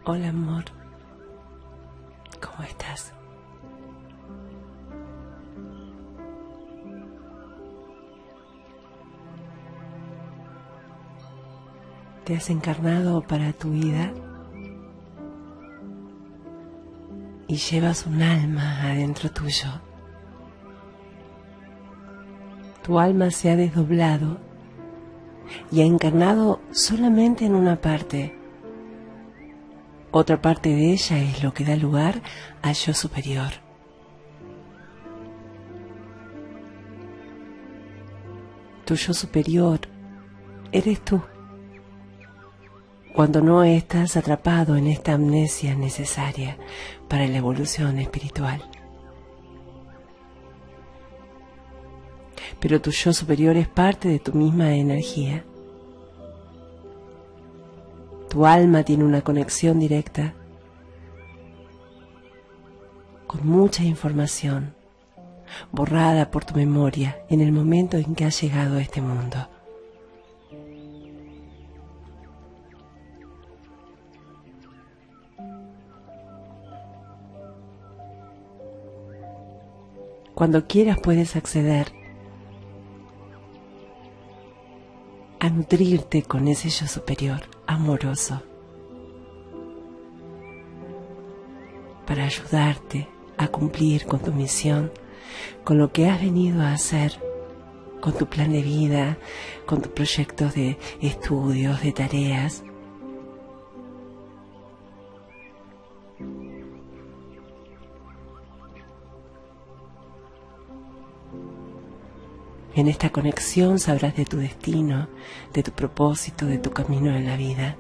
Hola amor, ¿cómo estás? Te has encarnado para tu vida y llevas un alma adentro tuyo. Tu alma se ha desdoblado y ha encarnado solamente en una parte. Otra parte de ella es lo que da lugar al yo superior. Tu yo superior eres tú. Cuando no estás atrapado en esta amnesia necesaria para la evolución espiritual. Pero tu yo superior es parte de tu misma energía. Tu alma tiene una conexión directa con mucha información borrada por tu memoria en el momento en que has llegado a este mundo. Cuando quieras puedes acceder a nutrirte con ese yo superior amoroso para ayudarte a cumplir con tu misión, con lo que has venido a hacer, con tu plan de vida, con tus proyectos de estudios, de tareas. En esta conexión sabrás de tu destino, de tu propósito, de tu camino en la vida.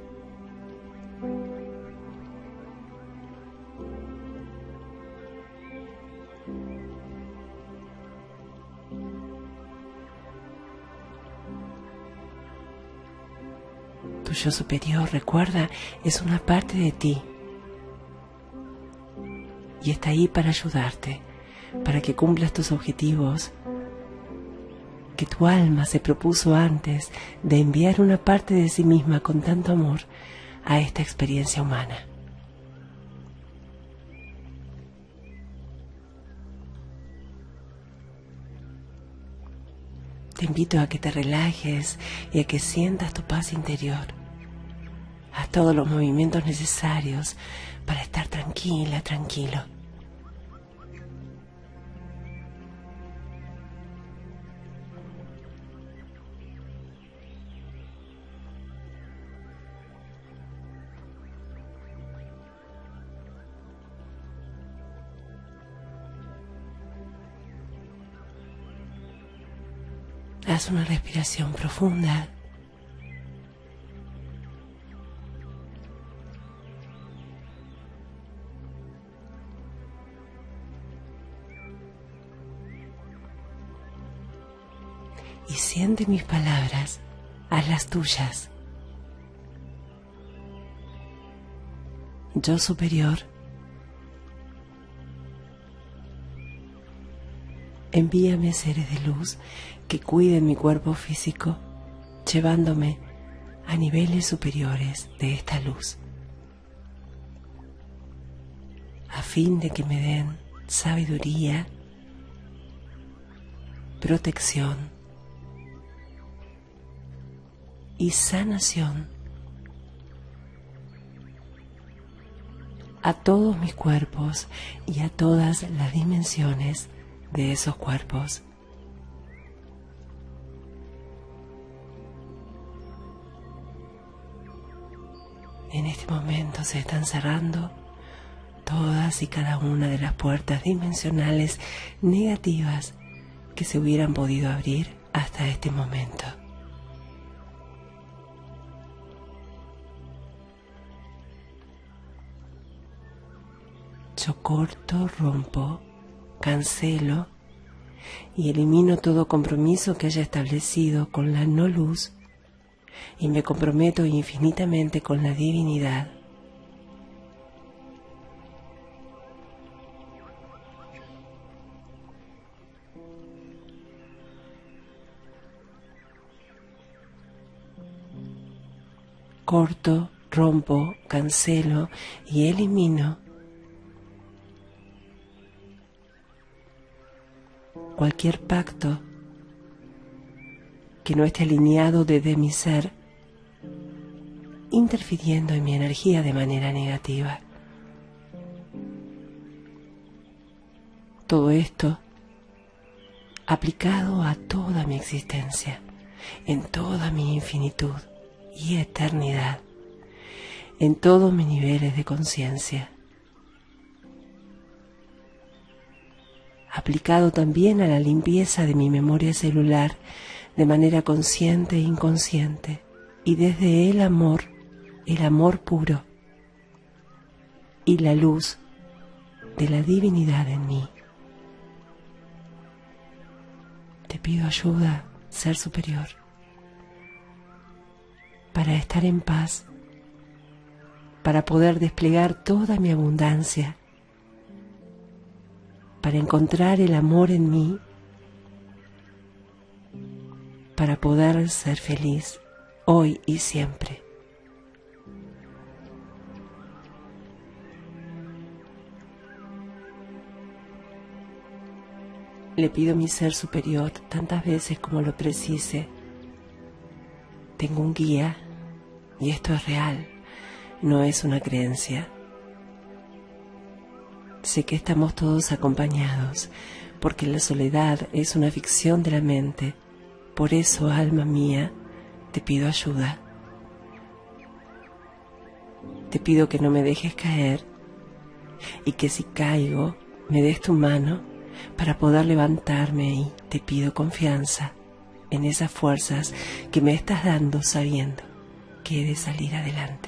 Tu yo superior, recuerda, es una parte de ti y está ahí para ayudarte, para que cumplas tus objetivos que tu alma se propuso antes de enviar una parte de sí misma con tanto amor a esta experiencia humana. Te invito a que te relajes y a que sientas tu paz interior. Haz todos los movimientos necesarios para estar tranquila, tranquilo. Haz una respiración profunda. Y siente mis palabras, haz las tuyas. Yo superior, envíame seres de luz que cuiden mi cuerpo físico, llevándome a niveles superiores de esta luz, a fin de que me den sabiduría, protección y sanación a todos mis cuerpos y a todas las dimensiones de esos cuerpos. En este momento se están cerrando todas y cada una de las puertas dimensionales negativas que se hubieran podido abrir hasta este momento. Yo corto, rompo, cancelo y elimino todo compromiso que haya establecido con la no luz y me comprometo infinitamente con la divinidad. Corto, rompo, cancelo y elimino cualquier pacto que no esté alineado desde mi ser, interfiriendo en mi energía de manera negativa. Todo esto aplicado a toda mi existencia, en toda mi infinitud y eternidad, en todos mis niveles de conciencia. Aplicado también a la limpieza de mi memoria celular de manera consciente e inconsciente, y desde el amor puro y la luz de la divinidad en mí. Te pido ayuda, Ser Superior, para estar en paz, para poder desplegar toda mi abundancia, para encontrar el amor en mí, para poder ser feliz hoy y siempre. Le pido a mi Ser Superior tantas veces como lo precise. Tengo un guía y esto es real, no es una creencia. Sé que estamos todos acompañados, porque la soledad es una ficción de la mente. Por eso, alma mía, te pido ayuda. Te pido que no me dejes caer y que si caigo, me des tu mano para poder levantarme, y te pido confianza en esas fuerzas que me estás dando sabiendo que he de salir adelante.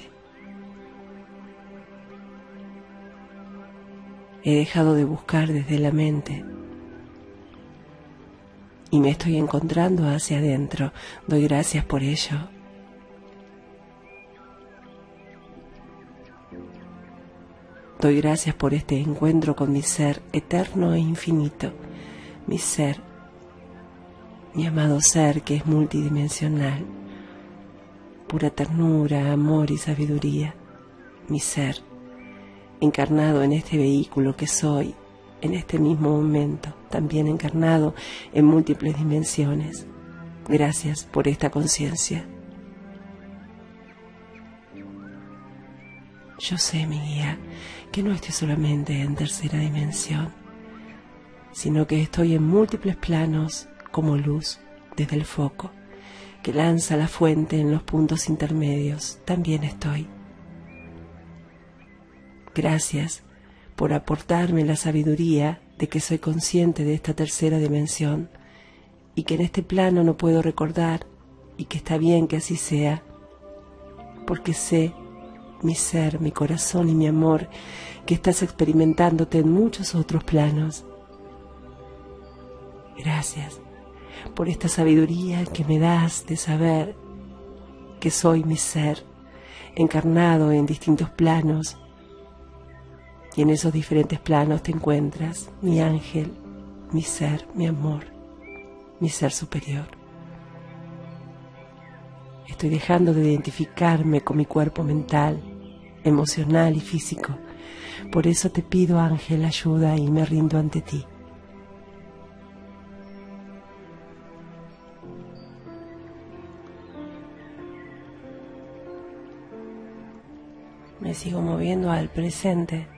He dejado de buscar desde la mente y me estoy encontrando hacia adentro. Doy gracias por ello. Doy gracias por este encuentro con mi ser eterno e infinito, mi ser, mi amado ser que es multidimensional, pura ternura, amor y sabiduría, mi ser, encarnado en este vehículo que soy, en este mismo momento, también encarnado en múltiples dimensiones. Gracias por esta conciencia. Yo sé, mi guía, que no estoy solamente en tercera dimensión, sino que estoy en múltiples planos como luz desde el foco que lanza la fuente en los puntos intermedios. También estoy. Gracias por aportarme la sabiduría de que soy consciente de esta tercera dimensión y que en este plano no puedo recordar, y que está bien que así sea, porque sé, mi ser, mi corazón y mi amor, que estás experimentándote en muchos otros planos. Gracias por esta sabiduría que me das de saber que soy mi ser, encarnado en distintos planos, y en esos diferentes planos te encuentras, mi ángel, mi ser, mi amor, mi Ser Superior. Estoy dejando de identificarme con mi cuerpo mental, emocional y físico. Por eso te pido, ángel, ayuda y me rindo ante ti. Me sigo moviendo al presente.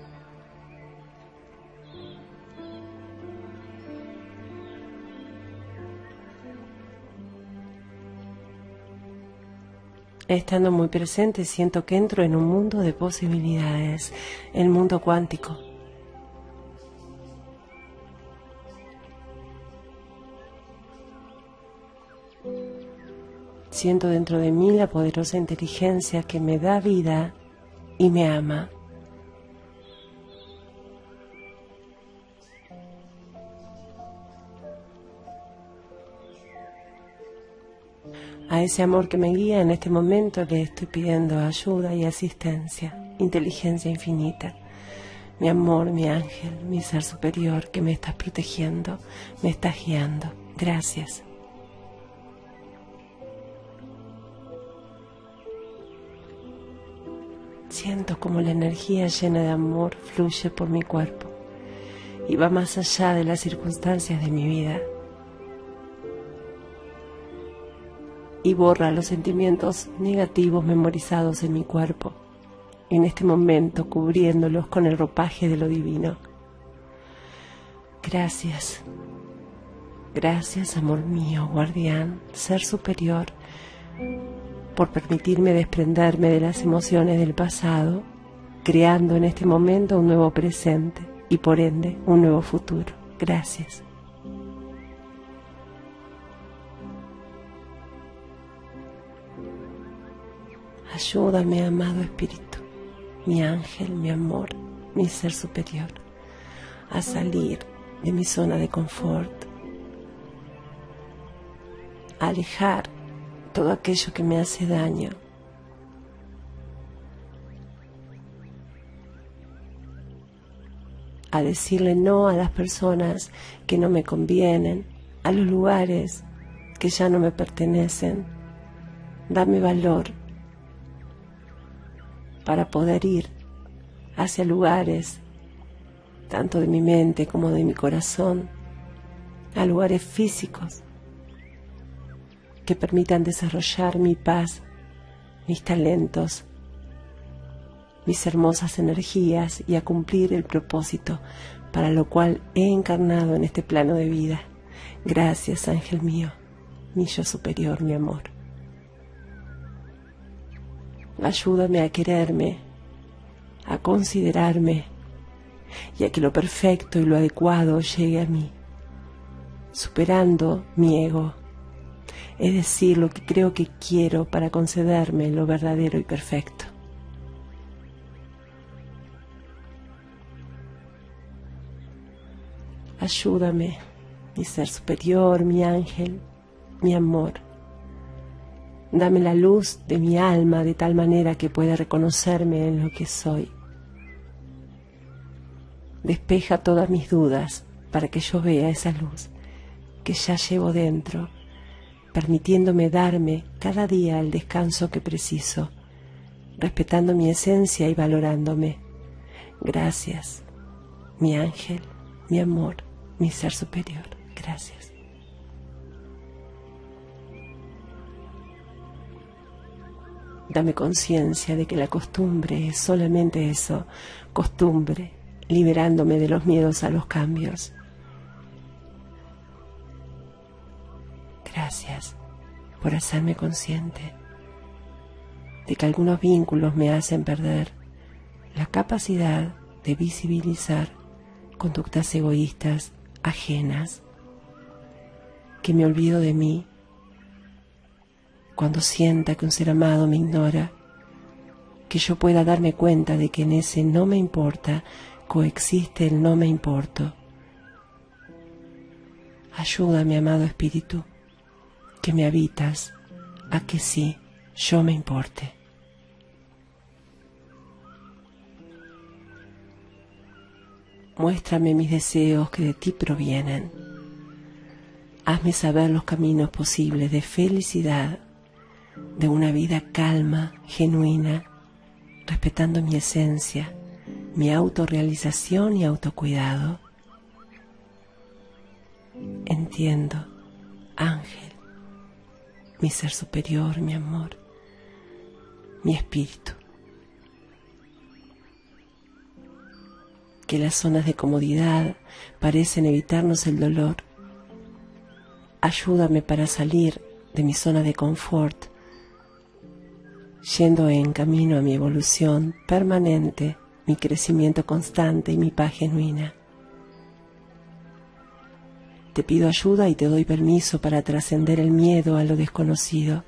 Estando muy presente, siento que entro en un mundo de posibilidades, el mundo cuántico. Siento dentro de mí la poderosa inteligencia que me da vida y me ama. A ese amor que me guía en este momento le estoy pidiendo ayuda y asistencia, inteligencia infinita. Mi amor, mi ángel, mi Ser Superior que me estás protegiendo, me estás guiando. Gracias. Siento como la energía llena de amor fluye por mi cuerpo y va más allá de las circunstancias de mi vida y borra los sentimientos negativos memorizados en mi cuerpo, en este momento cubriéndolos con el ropaje de lo divino. Gracias, gracias amor mío, guardián, ser superior, por permitirme desprenderme de las emociones del pasado, creando en este momento un nuevo presente y por ende un nuevo futuro. Gracias. Ayúdame, amado Espíritu, mi ángel, mi amor, mi ser superior, a salir de mi zona de confort, a alejar todo aquello que me hace daño, a decirle no a las personas que no me convienen, a los lugares que ya no me pertenecen. Dame valor para poder ir hacia lugares, tanto de mi mente como de mi corazón, a lugares físicos que permitan desarrollar mi paz, mis talentos, mis hermosas energías y a cumplir el propósito para lo cual he encarnado en este plano de vida. Gracias, ángel mío, mi yo superior, mi amor. Ayúdame a quererme, a considerarme y a que lo perfecto y lo adecuado llegue a mí, superando mi ego. Es decir, lo que creo que quiero para concederme lo verdadero y perfecto. Ayúdame, mi ser superior, mi ángel, mi amor. Dame la luz de mi alma de tal manera que pueda reconocerme en lo que soy. Despeja todas mis dudas para que yo vea esa luz que ya llevo dentro, permitiéndome darme cada día el descanso que preciso, respetando mi esencia y valorándome. Gracias, mi ángel, mi amor, mi ser superior. Gracias. Dame conciencia de que la costumbre es solamente eso, costumbre, liberándome de los miedos a los cambios. Gracias por hacerme consciente de que algunos vínculos me hacen perder la capacidad de visibilizar conductas egoístas ajenas, que me olvido de mí cuando sienta que un ser amado me ignora, que yo pueda darme cuenta de que en ese no me importa coexiste el no me importo. Ayúdame, amado Espíritu, que me habitas, a que sí, yo me importe. Muéstrame mis deseos que de ti provienen. Hazme saber los caminos posibles de felicidad, de una vida calma, genuina, respetando mi esencia, mi autorrealización y autocuidado. Entiendo, ángel, mi ser superior, mi amor, mi espíritu, que las zonas de comodidad parecen evitarnos el dolor. Ayúdame para salir de mi zona de confort, yendo en camino a mi evolución permanente, mi crecimiento constante y mi paz genuina. Te pido ayuda y te doy permiso para trascender el miedo a lo desconocido.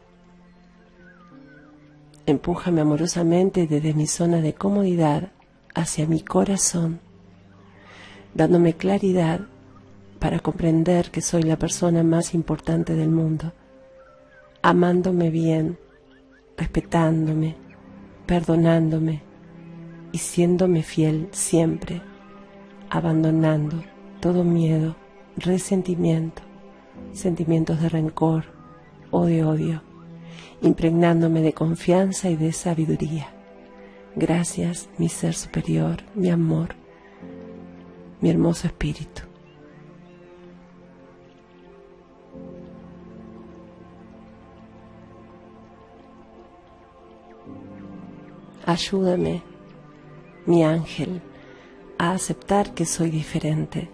Empújame amorosamente desde mi zona de comodidad hacia mi corazón, dándome claridad para comprender que soy la persona más importante del mundo, amándome bien, respetándome, perdonándome y siéndome fiel siempre, abandonando todo miedo, resentimiento, sentimientos de rencor o de odio, impregnándome de confianza y de sabiduría. Gracias, mi ser superior, mi amor, mi hermoso espíritu. Ayúdame, mi ángel, a aceptar que soy diferente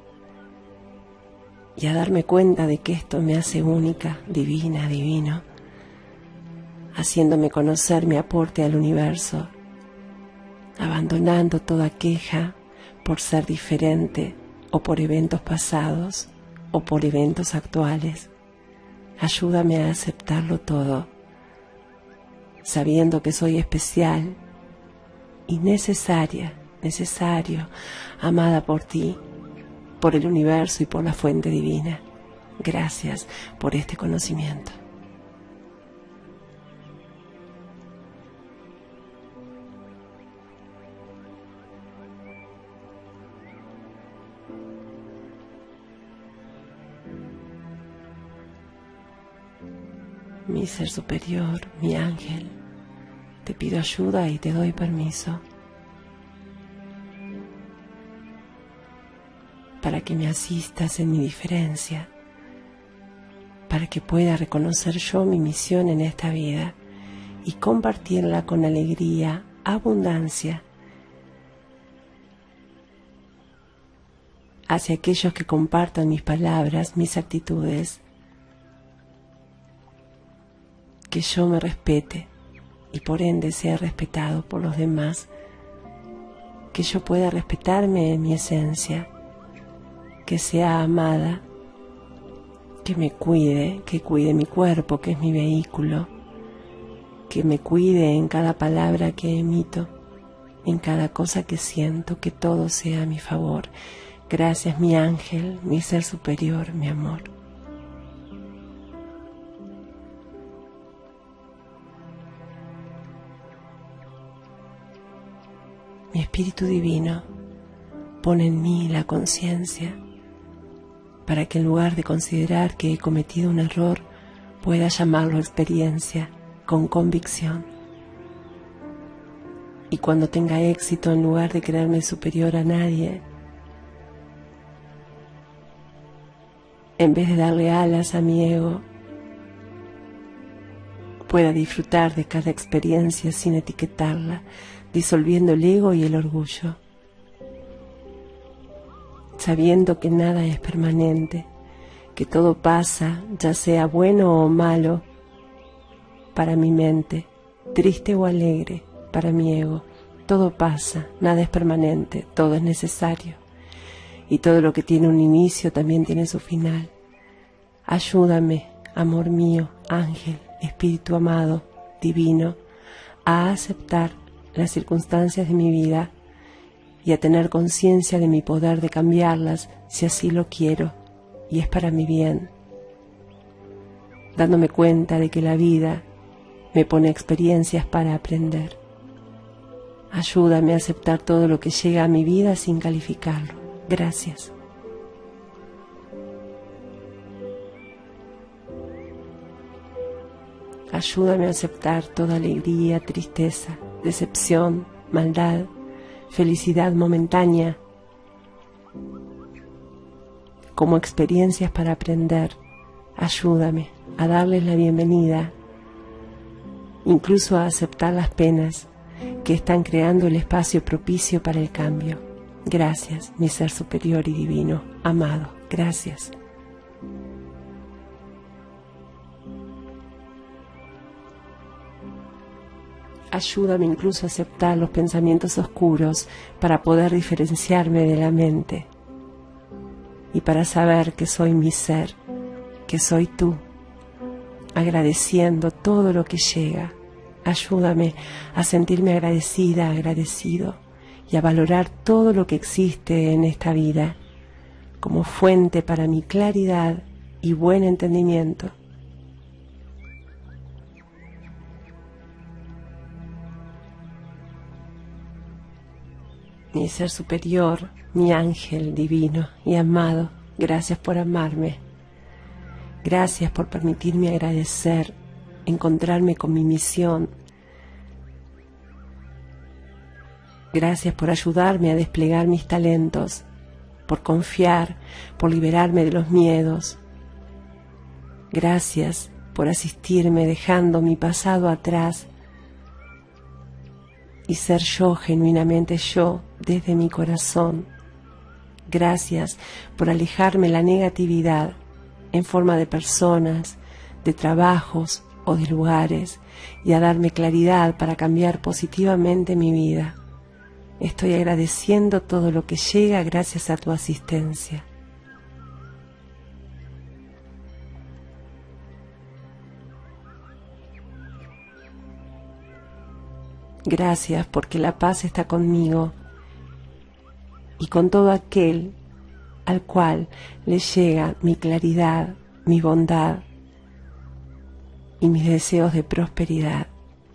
y a darme cuenta de que esto me hace única, divina, divino, haciéndome conocer mi aporte al universo, abandonando toda queja por ser diferente o por eventos pasados o por eventos actuales. Ayúdame a aceptarlo todo, sabiendo que soy especial y necesario, amada por ti, por el universo y por la fuente divina. Gracias por este conocimiento. Mi ser superior, mi ángel, te pido ayuda y te doy permiso para que me asistas en mi diferencia, para que pueda reconocer yo mi misión en esta vida y compartirla con alegría, abundancia, hacia aquellos que compartan mis palabras, mis actitudes, que yo me respete y por ende sea respetado por los demás, que yo pueda respetarme en mi esencia, que sea amada, que me cuide, que cuide mi cuerpo, que es mi vehículo, que me cuide en cada palabra que emito, en cada cosa que siento, que todo sea a mi favor. Gracias, mi ángel, mi ser superior, mi amor. Mi espíritu divino pone en mí la conciencia para que en lugar de considerar que he cometido un error, pueda llamarlo experiencia con convicción. Y cuando tenga éxito, en lugar de creerme superior a nadie, en vez de darle alas a mi ego, pueda disfrutar de cada experiencia sin etiquetarla, disolviendo el ego y el orgullo, sabiendo que nada es permanente, que todo pasa, ya sea bueno o malo, para mi mente, triste o alegre, para mi ego. Todo pasa, nada es permanente, todo es necesario. Y todo lo que tiene un inicio también tiene su final. Ayúdame, amor mío, ángel, espíritu amado, divino, a aceptar las circunstancias de mi vida y a tener conciencia de mi poder de cambiarlas si así lo quiero y es para mi bien, dándome cuenta de que la vida me pone experiencias para aprender. Ayúdame a aceptar todo lo que llega a mi vida sin calificarlo. Gracias. Ayúdame a aceptar toda alegría, tristeza, decepción, maldad, felicidad momentánea, como experiencias para aprender. Ayúdame a darles la bienvenida, incluso a aceptar las penas que están creando el espacio propicio para el cambio. Gracias, mi ser superior y divino, amado, gracias. Ayúdame incluso a aceptar los pensamientos oscuros para poder diferenciarme de la mente y para saber que soy mi ser, que soy tú, agradeciendo todo lo que llega. Ayúdame a sentirme agradecida, agradecido y a valorar todo lo que existe en esta vida como fuente para mi claridad y buen entendimiento. Mi ser superior, mi ángel divino y amado, gracias por amarme. Gracias por permitirme agradecer, encontrarme con mi misión Gracias por ayudarme a desplegar mis talentos, por confiar, por liberarme de los miedos. Gracias por asistirme dejando mi pasado atrás y ser yo, genuinamente yo, desde mi corazón. Gracias por alejarme la negatividad en forma de personas, de trabajos o de lugares y a darme claridad para cambiar positivamente mi vida. Estoy agradeciendo todo lo que llega gracias a tu asistencia. Gracias porque la paz está conmigo y con todo aquel al cual le llega mi claridad, mi bondad y mis deseos de prosperidad.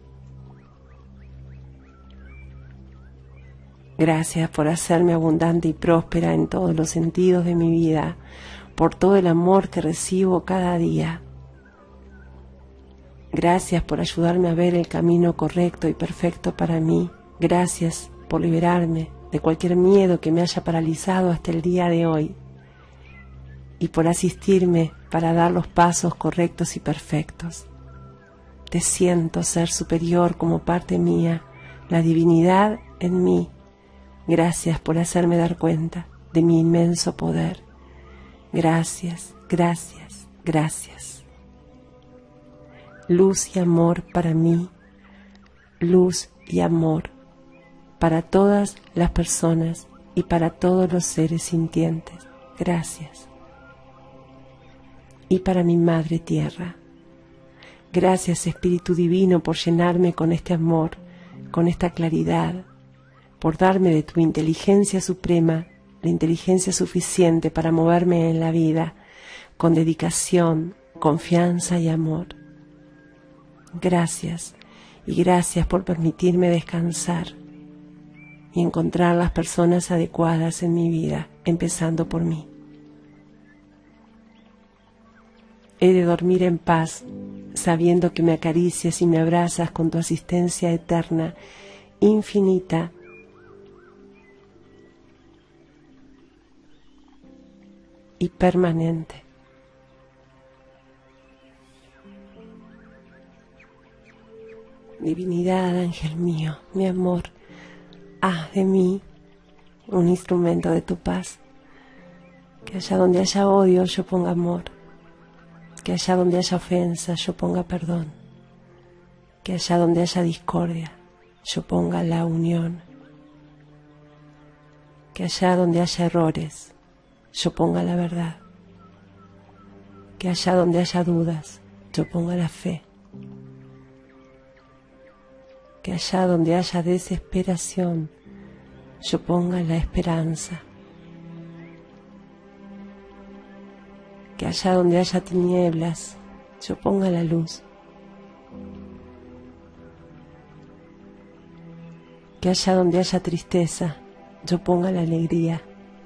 Gracias por hacerme abundante y próspera en todos los sentidos de mi vida, por todo el amor que recibo cada día. Gracias por ayudarme a ver el camino correcto y perfecto para mí. Gracias por liberarme de cualquier miedo que me haya paralizado hasta el día de hoy y por asistirme para dar los pasos correctos y perfectos. Te siento ser superior como parte mía, la divinidad en mí. Gracias por hacerme dar cuenta de mi inmenso poder. Gracias, gracias, gracias. Luz y amor para mí, luz y amor para todas las personas y para todos los seres sintientes. Gracias. Y para mi Madre Tierra. Gracias, Espíritu Divino, por llenarme con este amor, con esta claridad, por darme de tu inteligencia suprema, la inteligencia suficiente para moverme en la vida, con dedicación, confianza y amor. Gracias, y gracias por permitirme descansar y encontrar las personas adecuadas en mi vida, empezando por mí. He de dormir en paz, sabiendo que me acaricias y me abrazas con tu asistencia eterna, infinita, y permanente. Divinidad, ángel mío, mi amor, haz de mí un instrumento de tu paz. Que allá donde haya odio yo ponga amor. Que allá donde haya ofensa yo ponga perdón. Que allá donde haya discordia yo ponga la unión. Que allá donde haya errores yo ponga la verdad. Que allá donde haya dudas yo ponga la fe. Que allá donde haya desesperación yo ponga la esperanza. Que allá donde haya tinieblas yo ponga la luz. Que allá donde haya tristeza yo ponga la alegría.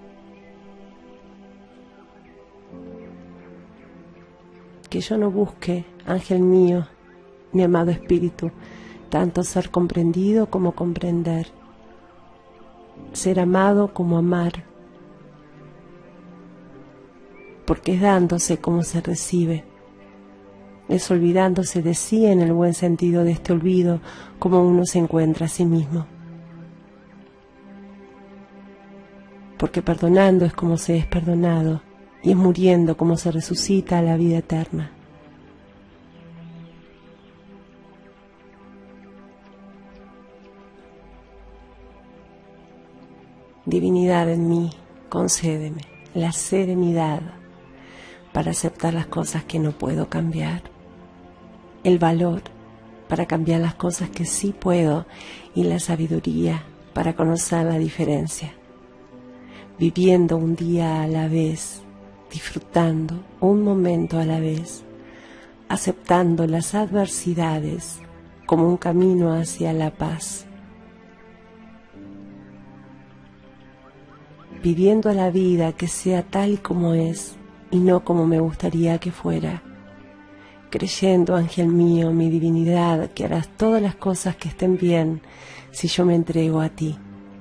Que yo no busque, ángel mío, mi amado espíritu, tanto ser comprendido como comprender, ser amado como amar, porque es dándose como se recibe, es olvidándose de sí en el buen sentido de este olvido como uno se encuentra a sí mismo, porque perdonando es como se es perdonado y es muriendo como se resucita a la vida eterna. Divinidad en mí, concédeme la serenidad para aceptar las cosas que no puedo cambiar, el valor para cambiar las cosas que sí puedo y la sabiduría para conocer la diferencia, viviendo un día a la vez, disfrutando un momento a la vez, aceptando las adversidades como un camino hacia la paz. Viviendo la vida que sea tal y como es y no como me gustaría que fuera, creyendo, ángel mío, mi divinidad, que harás todas las cosas que estén bien si yo me entrego a ti,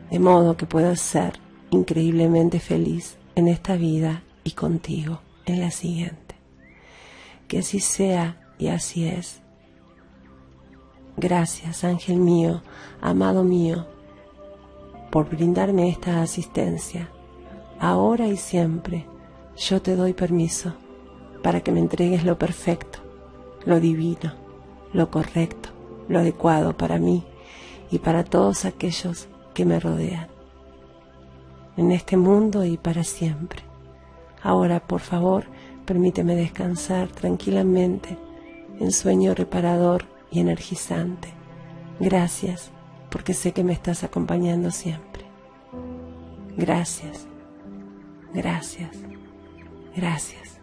de modo que puedas ser increíblemente feliz en esta vida y contigo en la siguiente. Que así sea y así es. Gracias, ángel mío, amado mío, por brindarme esta asistencia. Ahora y siempre yo te doy permiso para que me entregues lo perfecto, lo divino, lo correcto, lo adecuado para mí y para todos aquellos que me rodean, en este mundo y para siempre. Ahora, por favor, permíteme descansar tranquilamente en sueño reparador y energizante. Gracias, porque sé que me estás acompañando siempre. Gracias, gracias, gracias.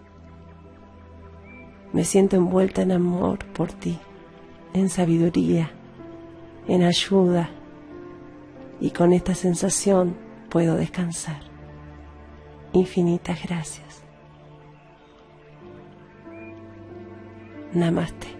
Me siento envuelta en amor por ti, en sabiduría, en ayuda, y con esta sensación puedo descansar. Infinitas gracias. Namaste.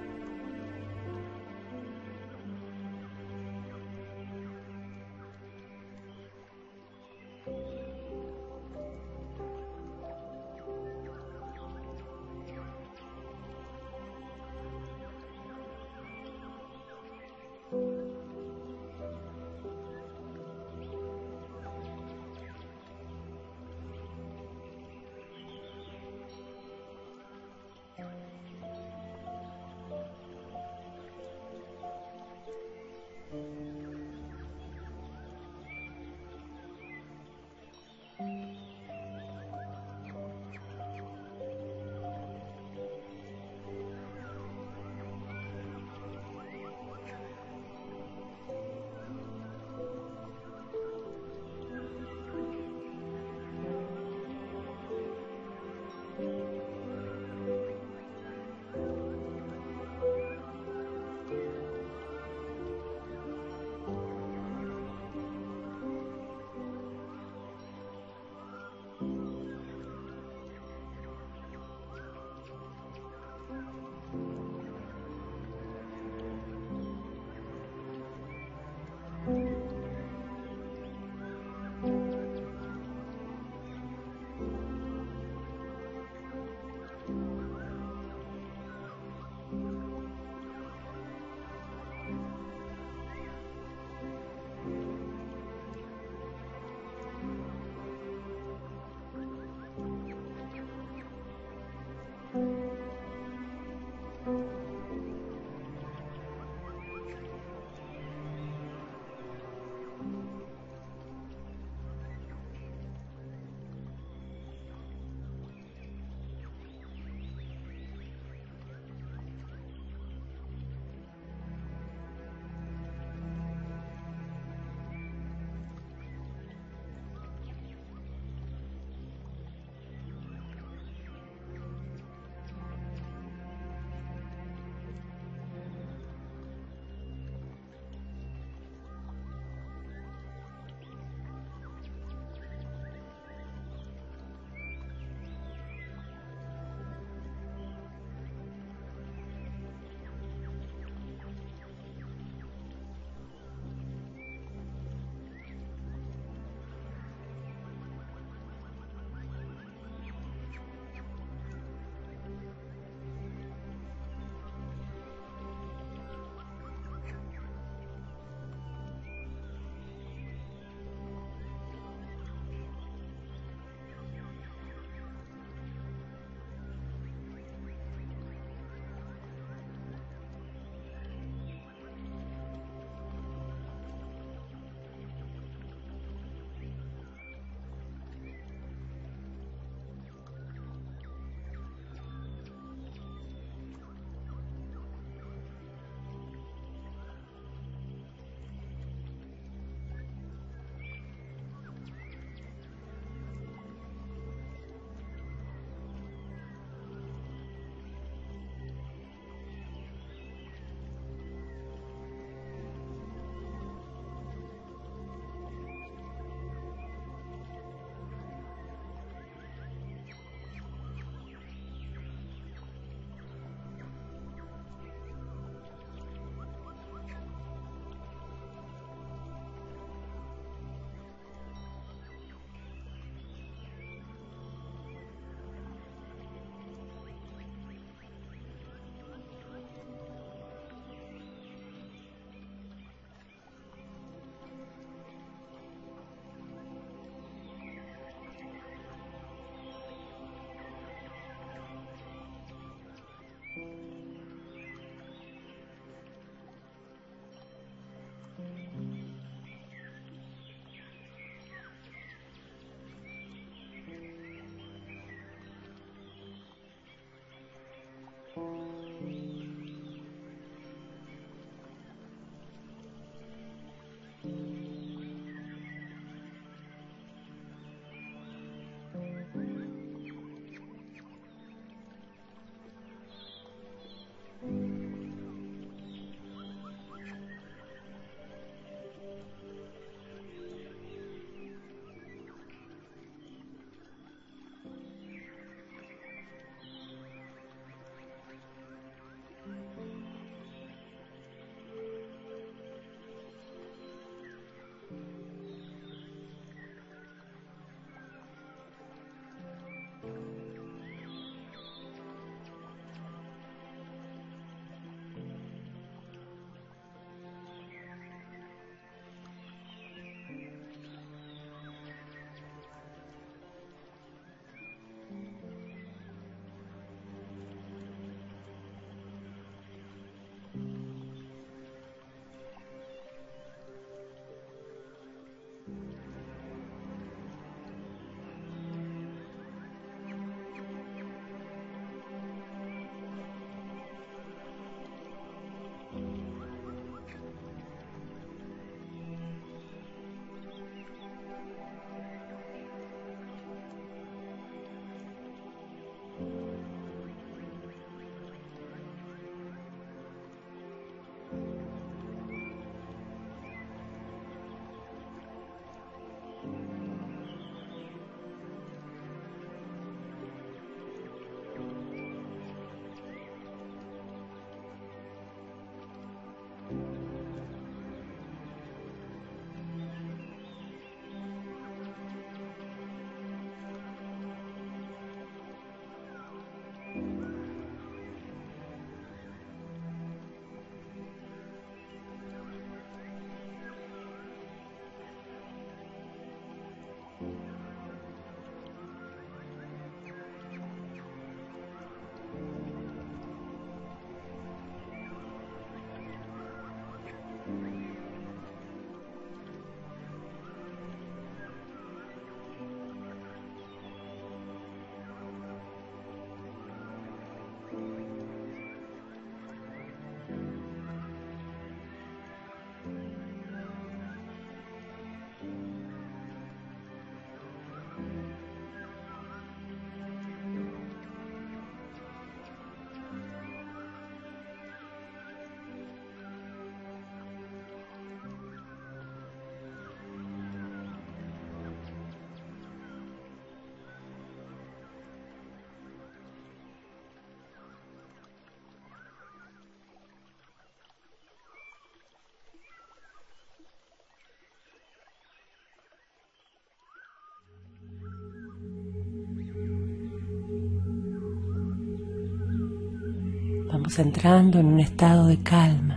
Vamos entrando en un estado de calma.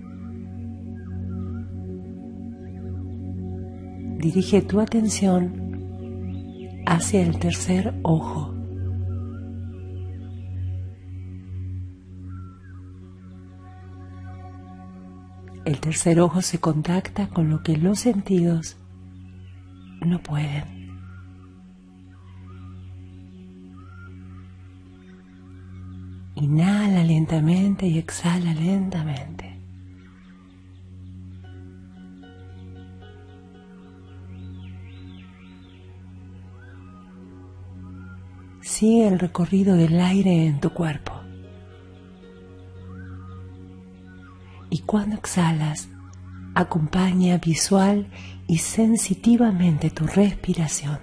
Dirige tu atención hacia el tercer ojo. El tercer ojo se contacta con lo que los sentidos no pueden. Inhala lentamente y exhala lentamente. Sigue el recorrido del aire en tu cuerpo. Y cuando exhalas, acompaña visual y sensitivamente tu respiración.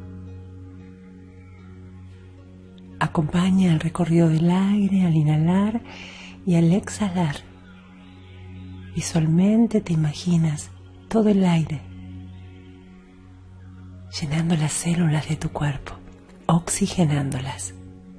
Acompaña el recorrido del aire al inhalar y al exhalar. Visualmente te imaginas todo el aire llenando las células de tu cuerpo, oxigenándolas.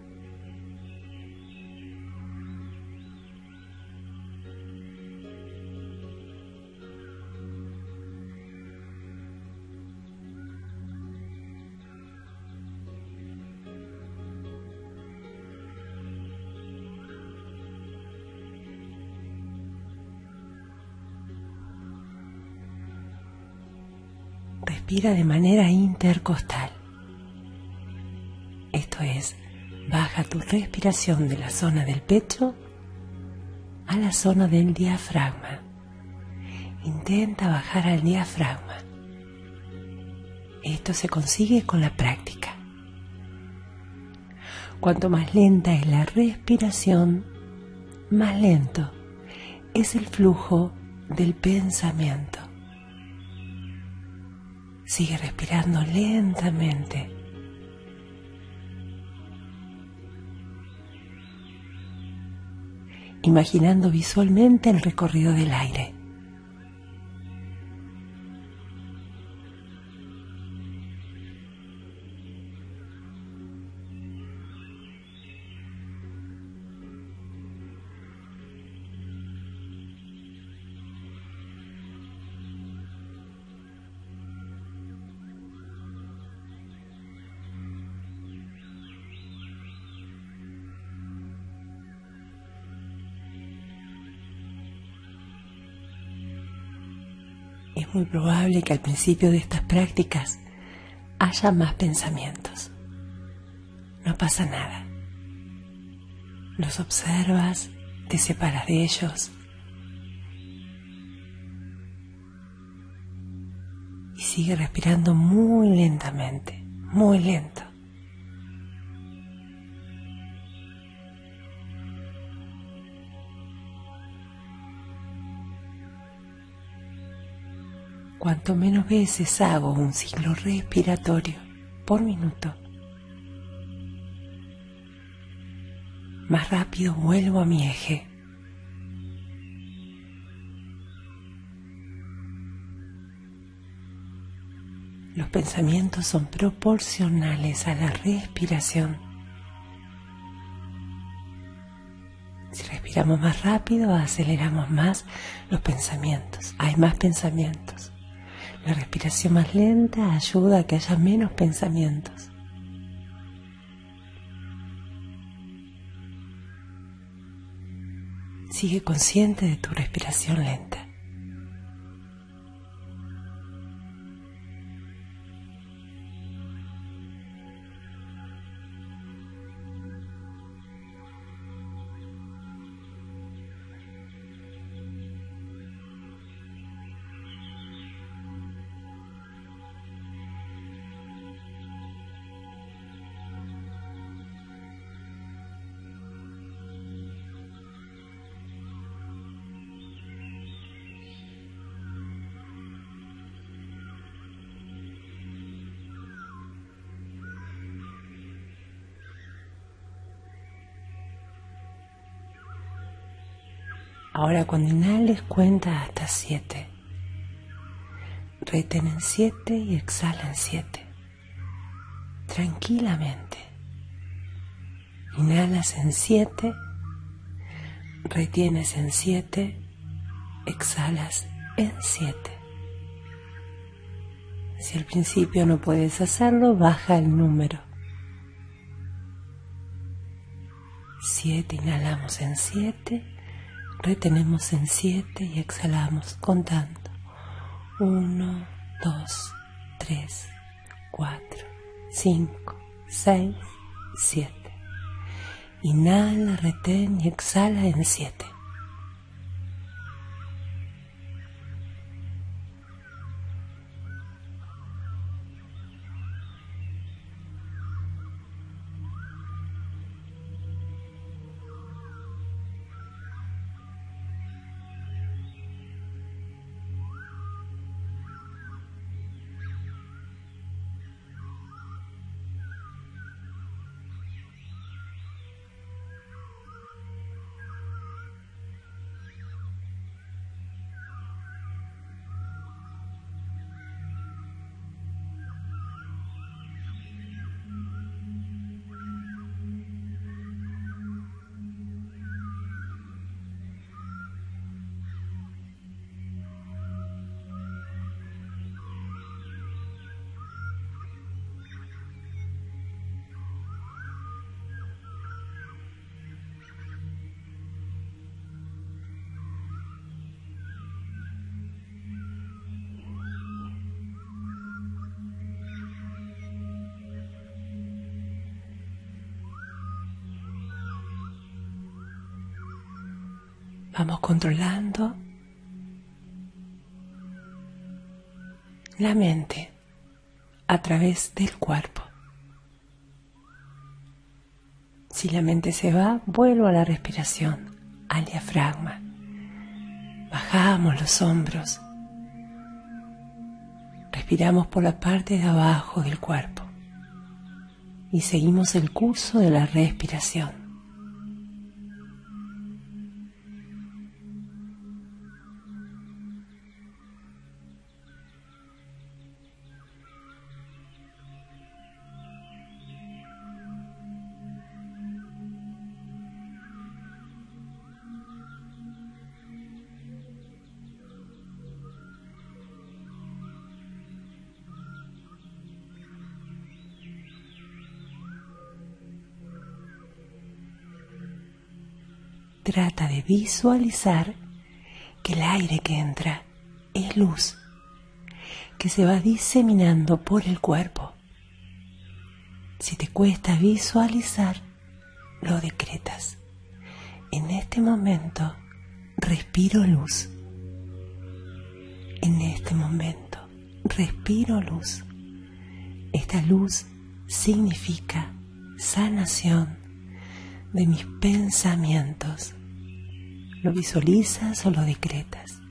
Respira de manera intercostal. Esto es, baja tu respiración de la zona del pecho a la zona del diafragma Intenta bajar al diafragma. Esto se consigue con la práctica. Cuanto más lenta es la respiración, más lento es el flujo del pensamiento. Sigue respirando lentamente. Imaginando visualmente el recorrido del aire. Es muy probable que al principio de estas prácticas haya más pensamientos. No pasa nada. Los observas, te separas de ellos y sigue respirando muy lentamente, muy lento. Cuanto menos veces hago un ciclo respiratorio por minuto, más rápido vuelvo a mi eje. Los pensamientos son proporcionales a la respiración. Si respiramos más rápido, aceleramos más los pensamientos. Hay más pensamientos. La respiración más lenta ayuda a que haya menos pensamientos. Sigue consciente de tu respiración lenta. Ahora cuando inhales cuenta hasta 7. Retén en 7 y exhala en 7. Tranquilamente. Inhalas en 7, retienes en 7, exhalas en 7. Si al principio no puedes hacerlo, baja el número. 7, inhalamos en 7, retenemos en 7 y exhalamos contando. 1, 2, 3, 4, 5, 6, 7. Inhala, retén y exhala en 7. Vamos controlando la mente a través del cuerpo. Si la mente se va, vuelvo a la respiración, al diafragma. Bajamos los hombros. Respiramos por la parte de abajo del cuerpo y seguimos el curso de la respiración. Trata de visualizar que el aire que entra es luz, que se va diseminando por el cuerpo. Si te cuesta visualizar, lo decretas. En este momento, respiro luz. En este momento, respiro luz. Esta luz significa sanación de mis pensamientos. ¿Lo visualizas o lo decretas?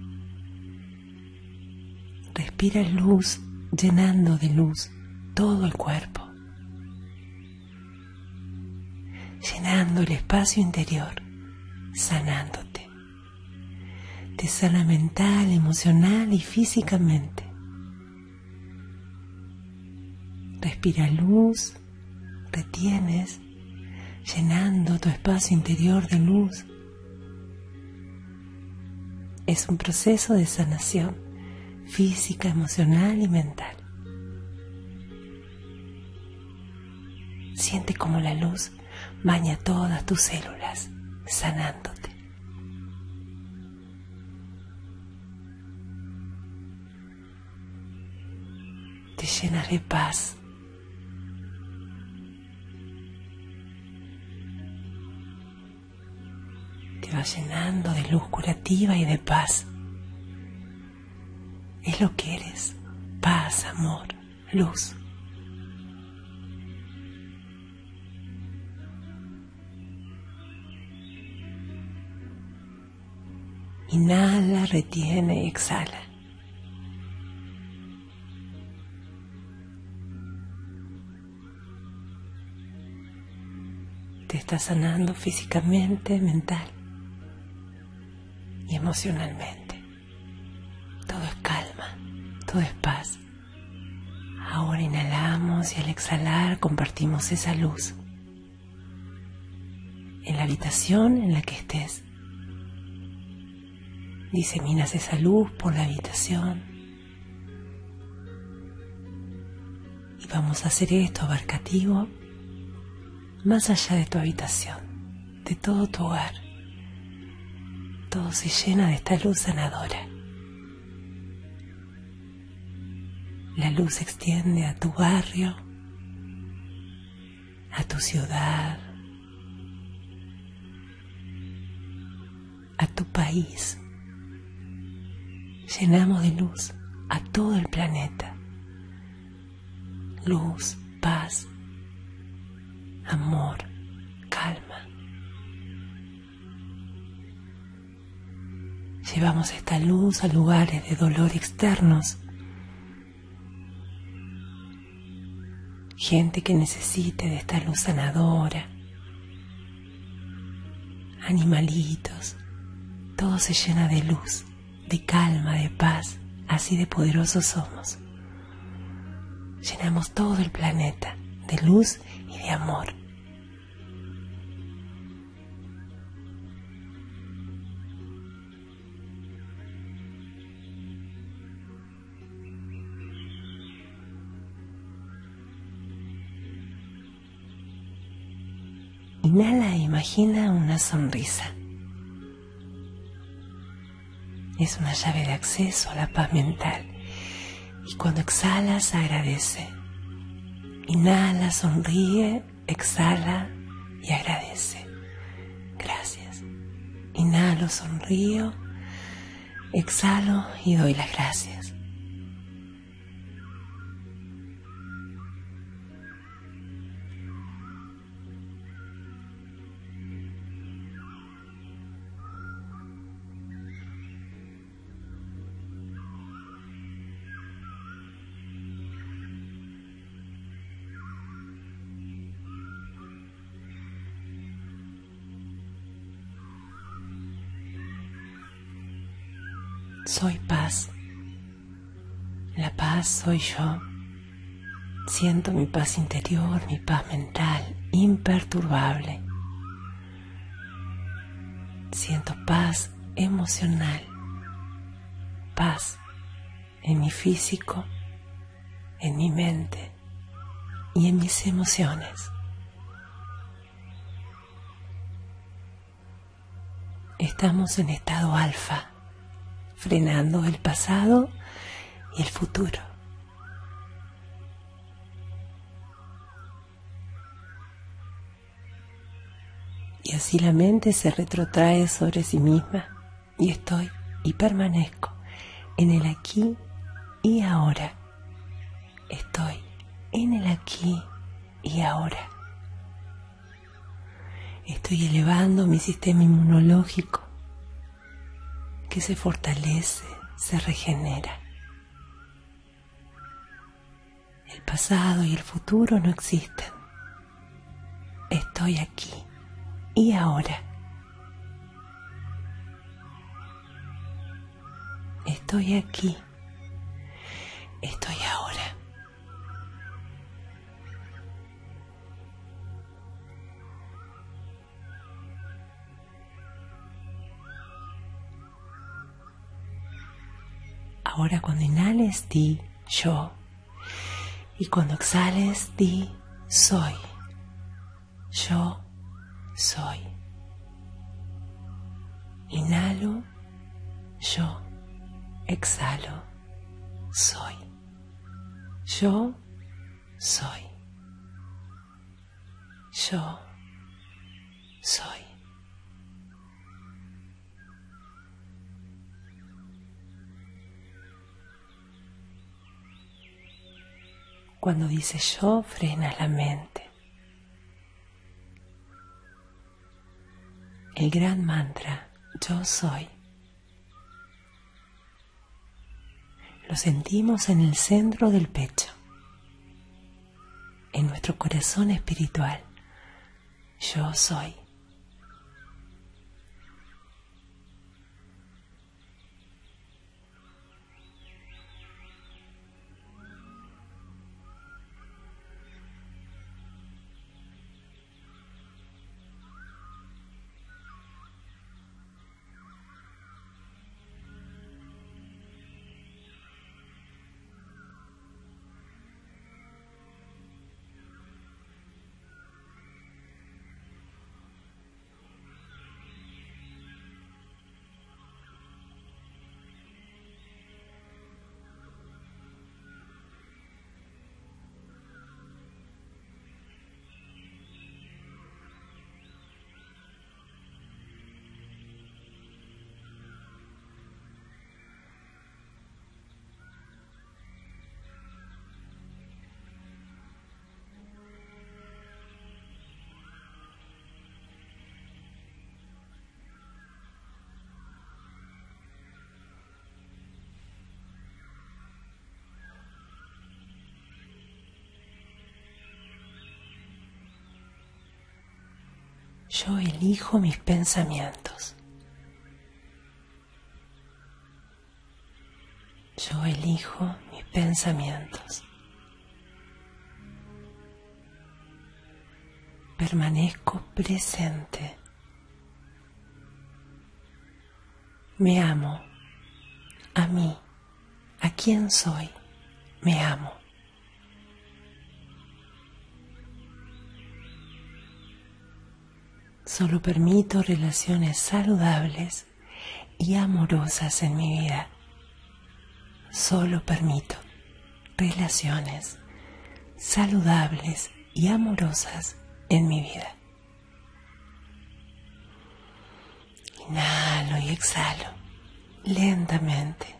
Respira luz, llenando de luz todo el cuerpo, llenando el espacio interior, sanándote. Te sana mental, emocional y físicamente. Respira luz, retienes, llenando tu espacio interior de luz. Es un proceso de sanación física, emocional y mental. Siente cómo la luz baña todas tus células, sanándote. Te llenas de paz. Te va llenando de luz curativa y de paz. Es lo que eres: paz, amor, luz. Inhala, retiene y exhala. Te está sanando físicamente, mental y emocionalmente. Todo es calma, todo es paz. Ahora inhalamos y al exhalar compartimos esa luz en la habitación en la que estés. Diseminas esa luz por la habitación. Y vamos a hacer esto abarcativo más allá de tu habitación, de todo tu hogar. Todo se llena de esta luz sanadora. La luz se extiende a tu barrio, a tu ciudad, a tu país. Llenamos de luz a todo el planeta. Luz, paz, amor, calma. Llevamos esta luz a lugares de dolor externos. Gente que necesite de esta luz sanadora. Animalitos. Todo se llena de luz, de calma, de paz. Así de poderosos somos. Llenamos todo el planeta de luz y de amor. Inhala e imagina una sonrisa. Es una llave de acceso a la paz mental. Y cuando exhalas, agradece. Inhala, sonríe, exhala y agradece. Gracias. Inhalo, sonrío, exhalo y doy las gracias. Soy paz. La paz soy yo. Siento mi paz interior, mi paz mental, imperturbable. Siento paz emocional, paz en mi físico, en mi mente y en mis emociones. Estamos en estado alfa, frenando el pasado y el futuro. Y así la mente se retrotrae sobre sí misma y estoy y permanezco en el aquí y ahora. Estoy en el aquí y ahora. Estoy elevando mi sistema inmunológico que se fortalece, se regenera. El pasado y el futuro no existen. Estoy aquí y ahora. Estoy aquí. Estoy ahora. Ahora cuando inhales, di yo. Y cuando exhales, di soy. Yo soy. Inhalo, yo. Exhalo, soy. Yo soy. Yo soy. Cuando dices yo, frenas la mente. El gran mantra, yo soy. Lo sentimos en el centro del pecho, en nuestro corazón espiritual. Yo soy. Yo elijo mis pensamientos. Yo elijo mis pensamientos. Permanezco presente. Me amo. A mí. ¿A quién soy? Me amo. Solo permito relaciones saludables y amorosas en mi vida. Solo permito relaciones saludables y amorosas en mi vida. Inhalo y exhalo lentamente.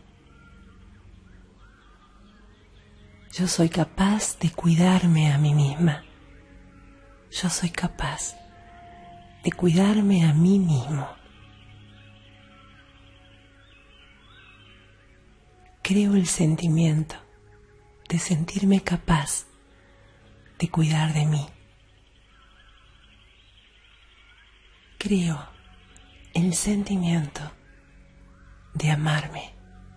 Yo soy capaz de cuidarme a mí misma. Yo soy capaz de cuidarme a mí mismo. Creo el sentimiento de sentirme capaz de cuidar de mí. Creo el sentimiento de amarme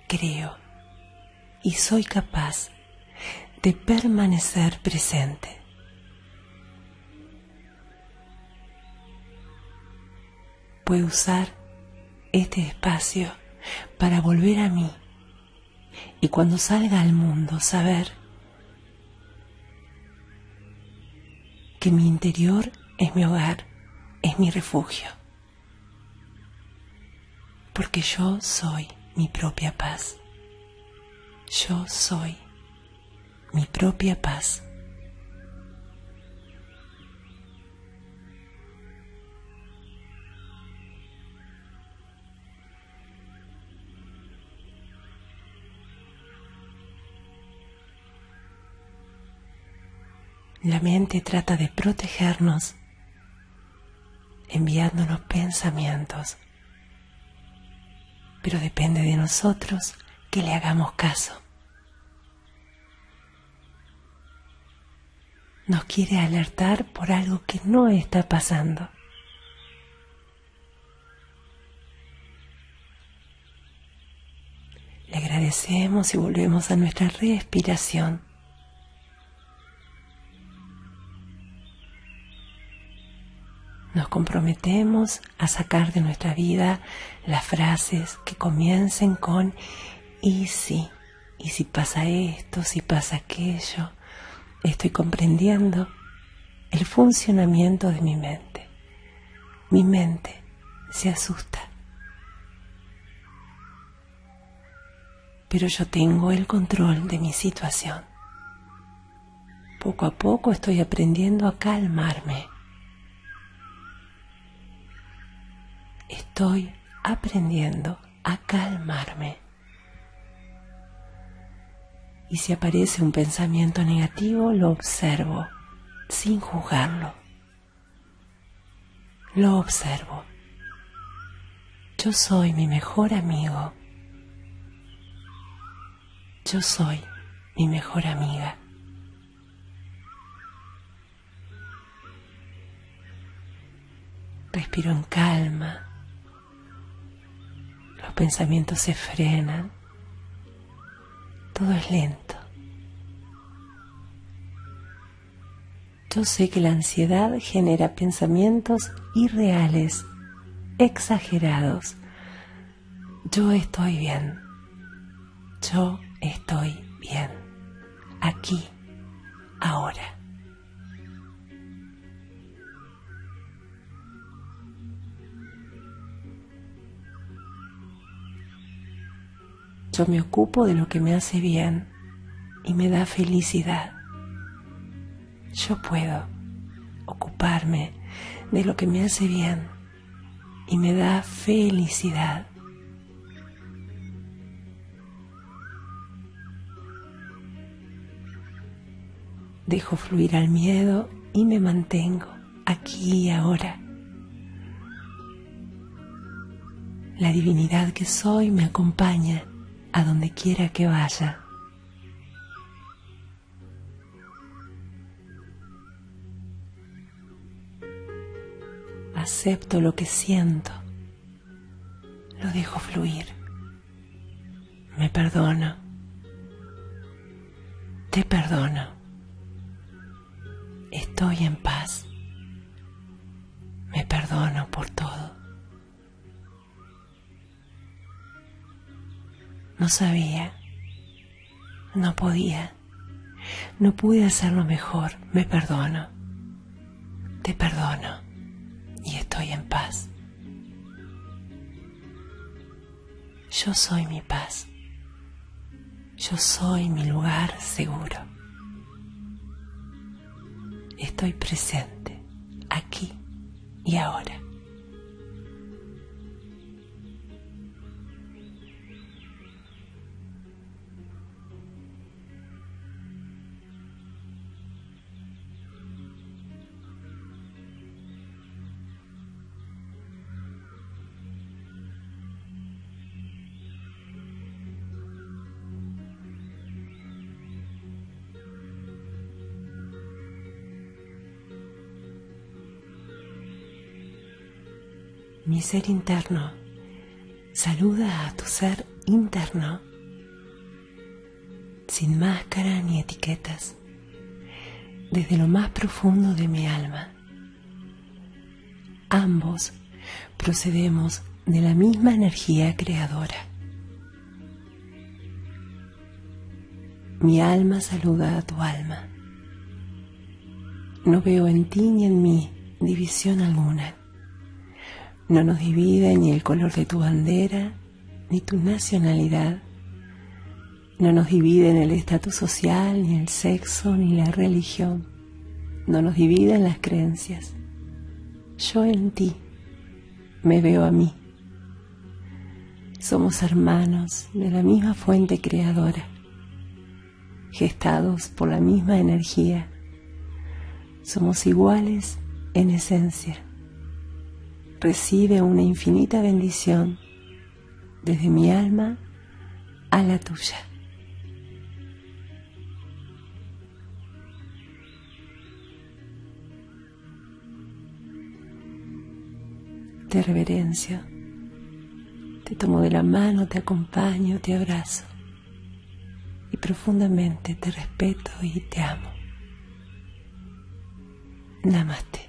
creo y soy capaz de permanecer presente. Puedo usar este espacio para volver a mí y cuando salga al mundo saber que mi interior es mi hogar, es mi refugio, porque yo soy mi propia paz. Yo soy mi propia paz. La mente trata de protegernos enviándonos pensamientos, pero depende de nosotros que le hagamos caso. Nos quiere alertar por algo que no está pasando. Le agradecemos y volvemos a nuestra respiración. Nos comprometemos a sacar de nuestra vida las frases que comiencen con y si pasa esto, si pasa aquello. Estoy comprendiendo el funcionamiento de mi mente. Mi mente se asusta. Pero yo tengo el control de mi situación. Poco a poco estoy aprendiendo a calmarme. Estoy aprendiendo a calmarme. Y si aparece un pensamiento negativo, lo observo sin juzgarlo. Lo observo. Yo soy mi mejor amigo. Yo soy mi mejor amiga. Respiro en calma. Los pensamientos se frenan. Todo es lento. Yo sé que la ansiedad genera pensamientos irreales, exagerados. Yo estoy bien. Yo estoy bien. Aquí, ahora. Yo me ocupo de lo que me hace bien y me da felicidad. Yo puedo ocuparme de lo que me hace bien y me da felicidad. Dejo fluir al miedo y me mantengo aquí y ahora. La divinidad que soy me acompaña a donde quiera que vaya. Acepto lo que siento. Lo dejo fluir. Me perdono. Te perdono. Estoy en paz. Me perdono por todo. No sabía, no podía, no pude hacerlo mejor. Me perdono, te perdono y estoy en paz. Yo soy mi paz. Yo soy mi lugar seguro. Estoy presente, aquí y ahora. Mi ser interno saluda a tu ser interno sin máscara ni etiquetas, desde lo más profundo de mi alma. Ambos procedemos de la misma energía creadora. Mi alma saluda a tu alma. No veo en ti ni en mí división alguna. No nos divide ni el color de tu bandera, ni tu nacionalidad. No nos divide en el estatus social, ni el sexo, ni la religión. No nos divide en las creencias. Yo en ti me veo a mí. Somos hermanos de la misma fuente creadora, gestados por la misma energía. Somos iguales en esencia. Recibe una infinita bendición desde mi alma a la tuya. Te reverencio, te tomo de la mano, te acompaño, te abrazo y profundamente te respeto y te amo. Namaste.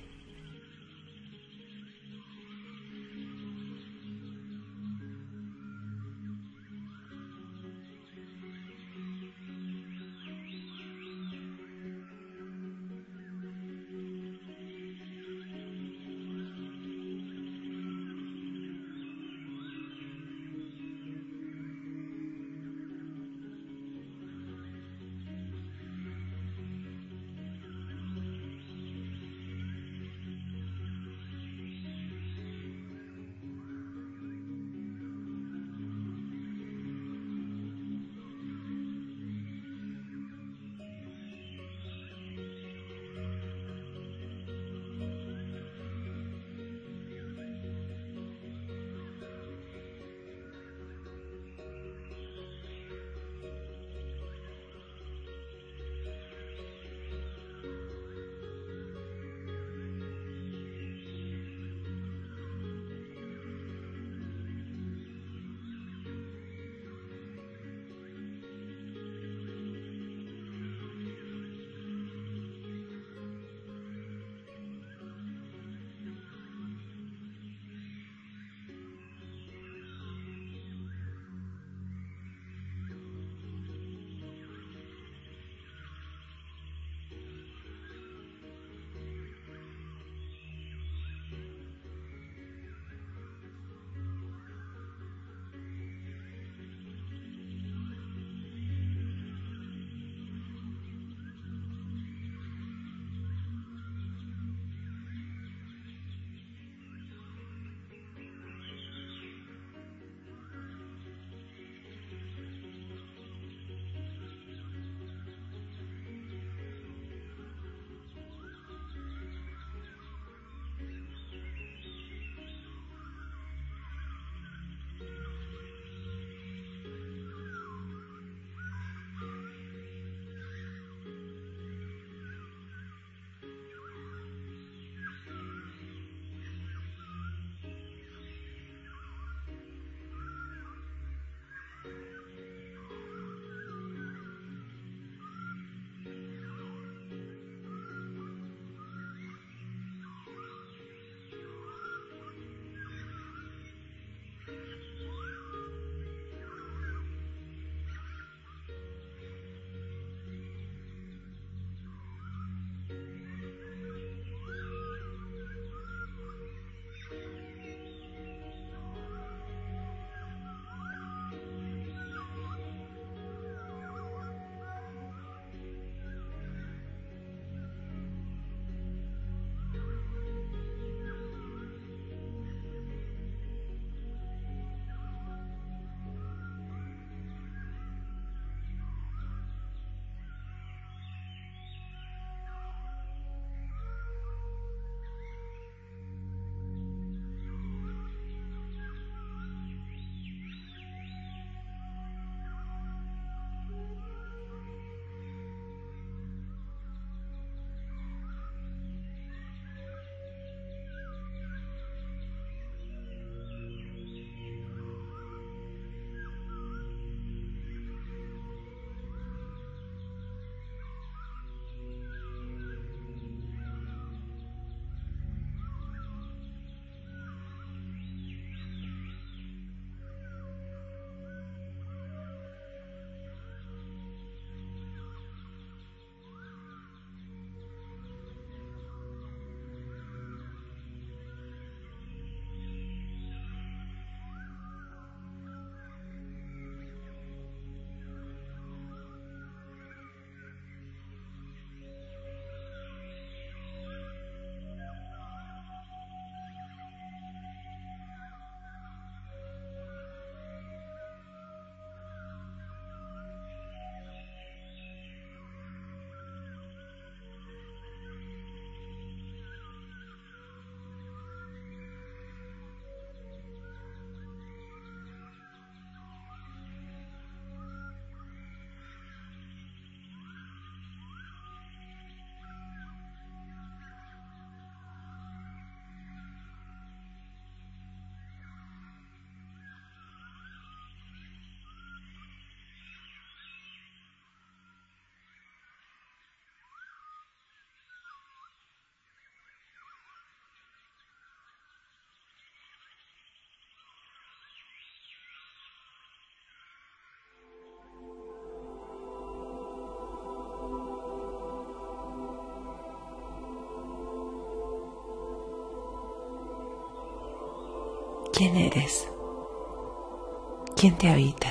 ¿Quién eres? ¿Quién te habita?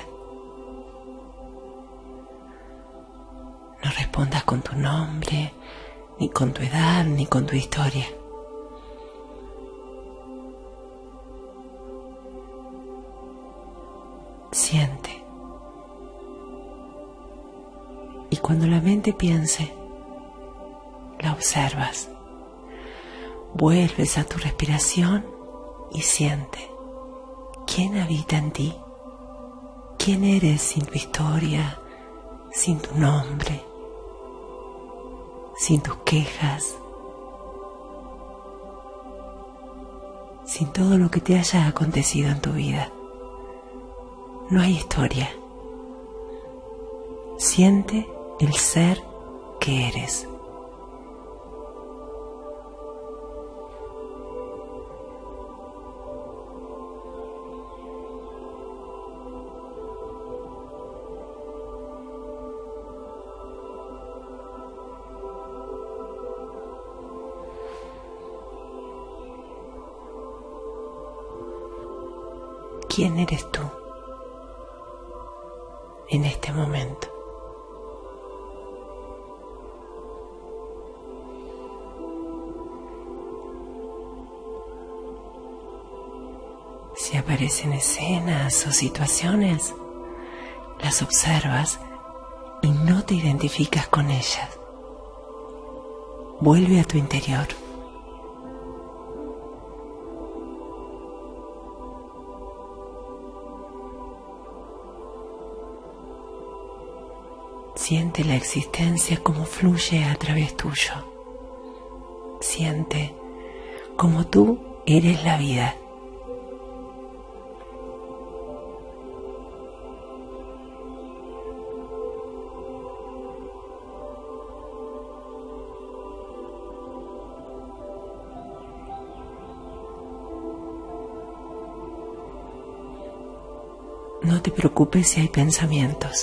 No respondas con tu nombre, ni con tu edad, ni con tu historia. Siente. Y cuando la mente piense, la observas. Vuelves a tu respiración y siente. ¿Quién habita en ti? ¿Quién eres sin tu historia, sin tu nombre, sin tus quejas, sin todo lo que te haya acontecido en tu vida? No hay historia. Siente el ser que eres. ¿Quién eres tú en este momento? Si aparecen escenas o situaciones, las observas y no te identificas con ellas. Vuelve a tu interior. Siente la existencia como fluye a través tuyo. Siente como tú eres la vida. No te preocupes si hay pensamientos.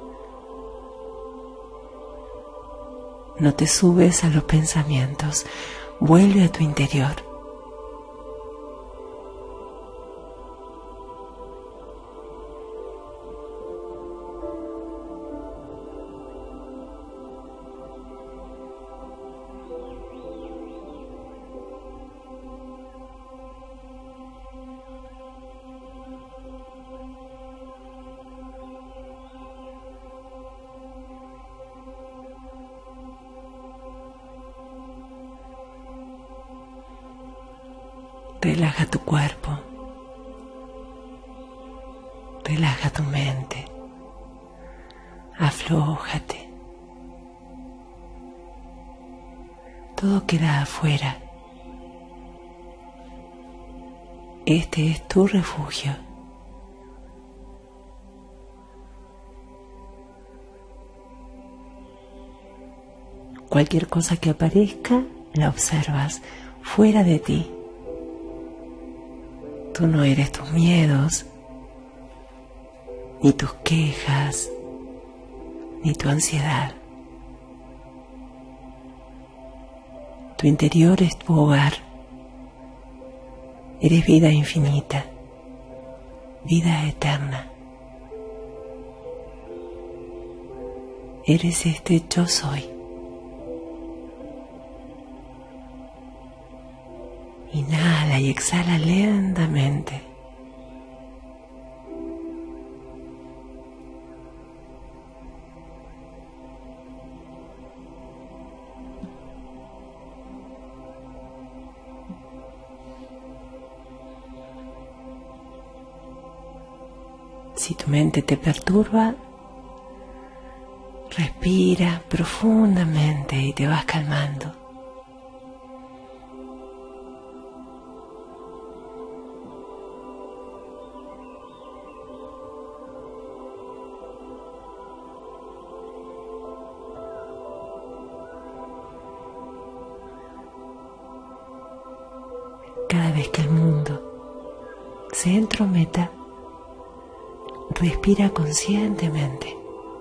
No te subes a los pensamientos. Vuelve a tu interior. Relaja tu cuerpo, relaja tu mente, aflójate. Todo queda afuera. Este es tu refugio. Cualquier cosa que aparezca, la observas fuera de ti. Tú no eres tus miedos, ni tus quejas, ni tu ansiedad. Tu interior es tu hogar. Eres vida infinita, vida eterna. Eres este yo soy. Inhala y exhala lentamente. Si tu mente te perturba, respira profundamente y te vas calmando. Cada vez que el mundo se entrometa, respira conscientemente.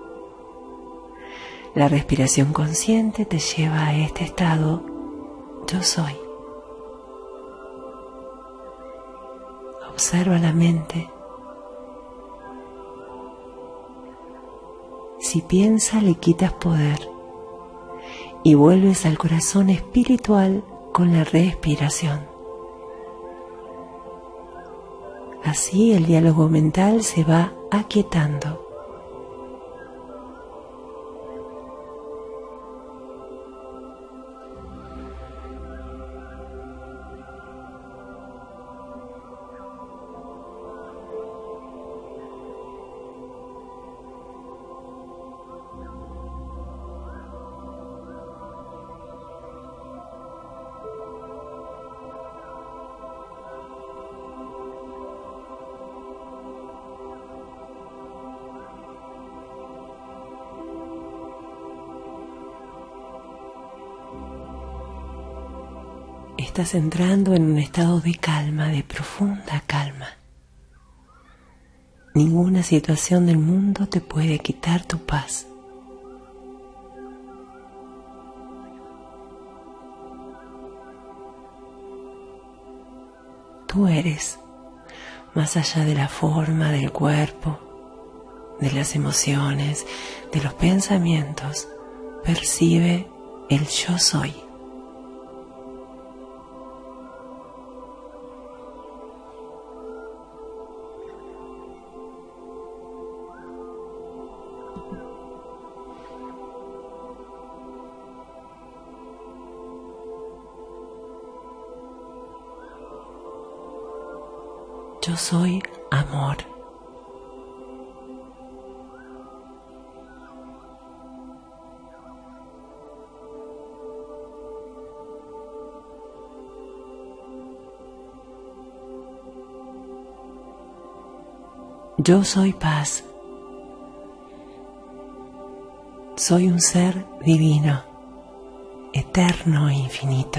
La respiración consciente te lleva a este estado yo soy. observa la mente. Si piensa, le quitas poder y vuelves al corazón espiritual con la respiración. Así el diálogo mental se va aquietando. Estás entrando en un estado de calma, de profunda calma. Ninguna situación del mundo te puede quitar tu paz. Tú eres, más allá de la forma del cuerpo, de las emociones, de los pensamientos, percibe el yo soy. Yo soy amor. Yo soy paz. Soy un ser divino, eterno e infinito.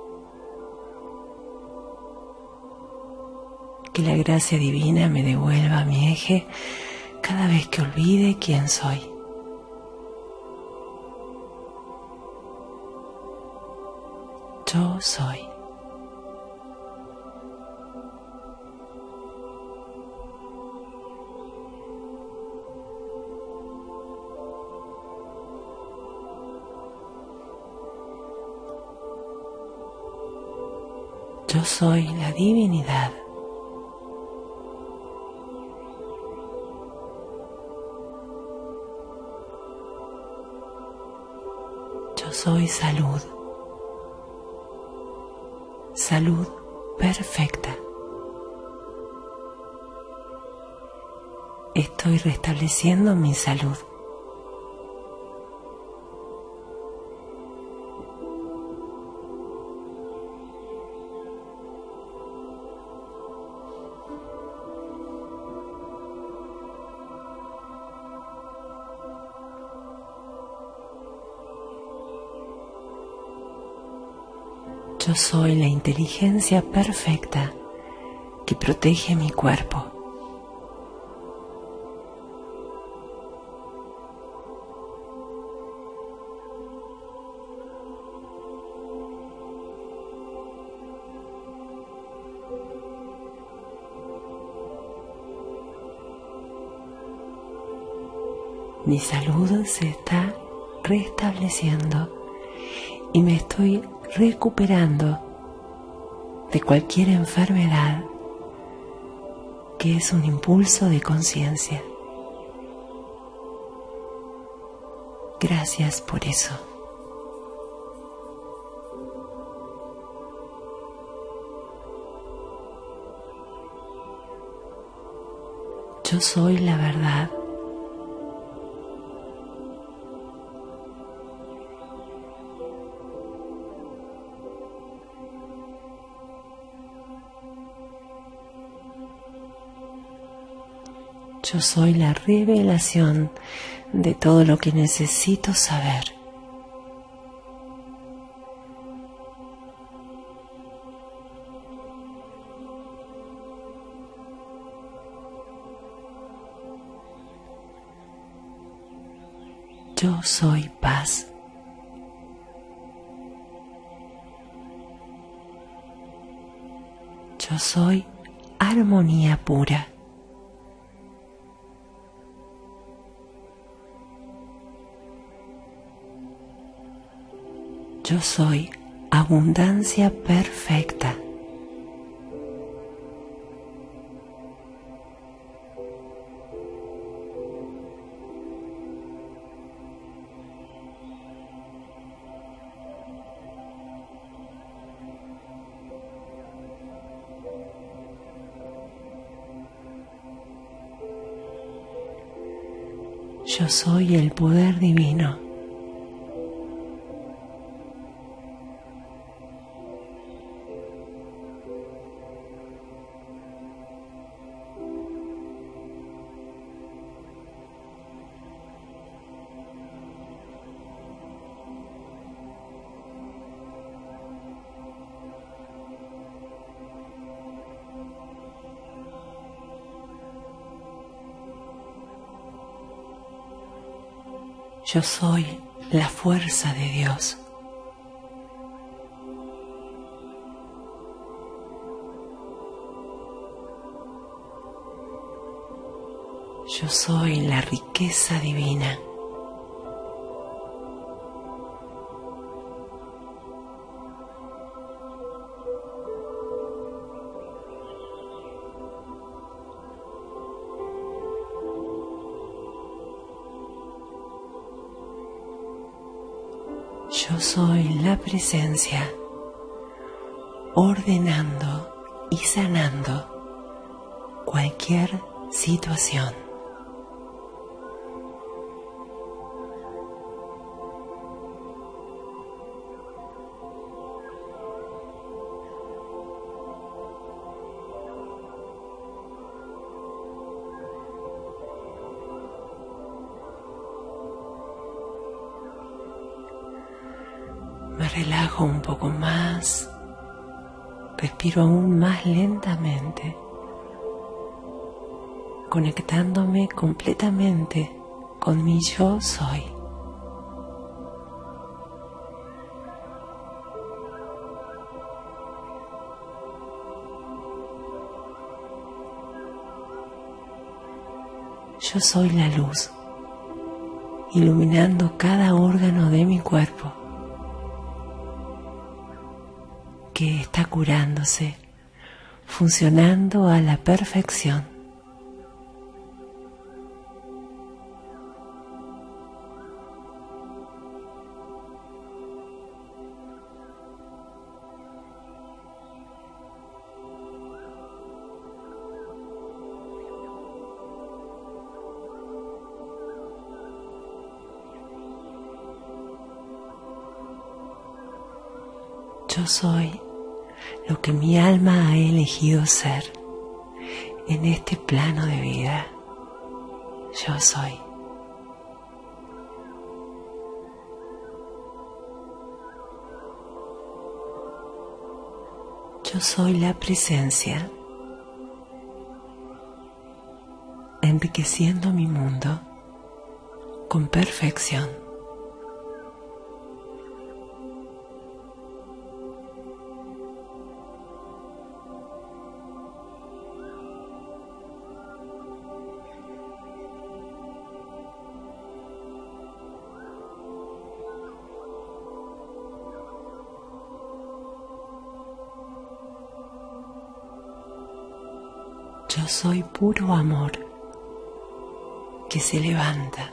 Que la gracia divina me devuelva mi eje cada vez que olvide quién soy. Yo soy. Yo soy la divinidad. Yo soy salud. Salud perfecta. Estoy restableciendo mi salud. Yo soy la inteligencia perfecta que protege mi cuerpo. Mi salud se está restableciendo y me estoy recuperando de cualquier enfermedad que es un impulso de conciencia. Gracias por eso. Yo soy la verdad. Yo soy la revelación de todo lo que necesito saber. Yo soy paz. Yo soy armonía pura. Yo soy abundancia perfecta. Yo soy el poder divino. Yo soy la fuerza de Dios. Yo soy la riqueza divina. Yo soy la presencia, ordenando y sanando cualquier situación. Me relajo un poco más, respiro aún más lentamente, conectándome completamente con mi yo soy. Yo soy la luz, iluminando cada órgano de mi cuerpo, que está curándose, funcionando a la perfección. Yo soy lo que mi alma ha elegido ser en este plano de vida. Yo soy. Yo soy la presencia, enriqueciendo mi mundo con perfección. Yo soy puro amor que se levanta.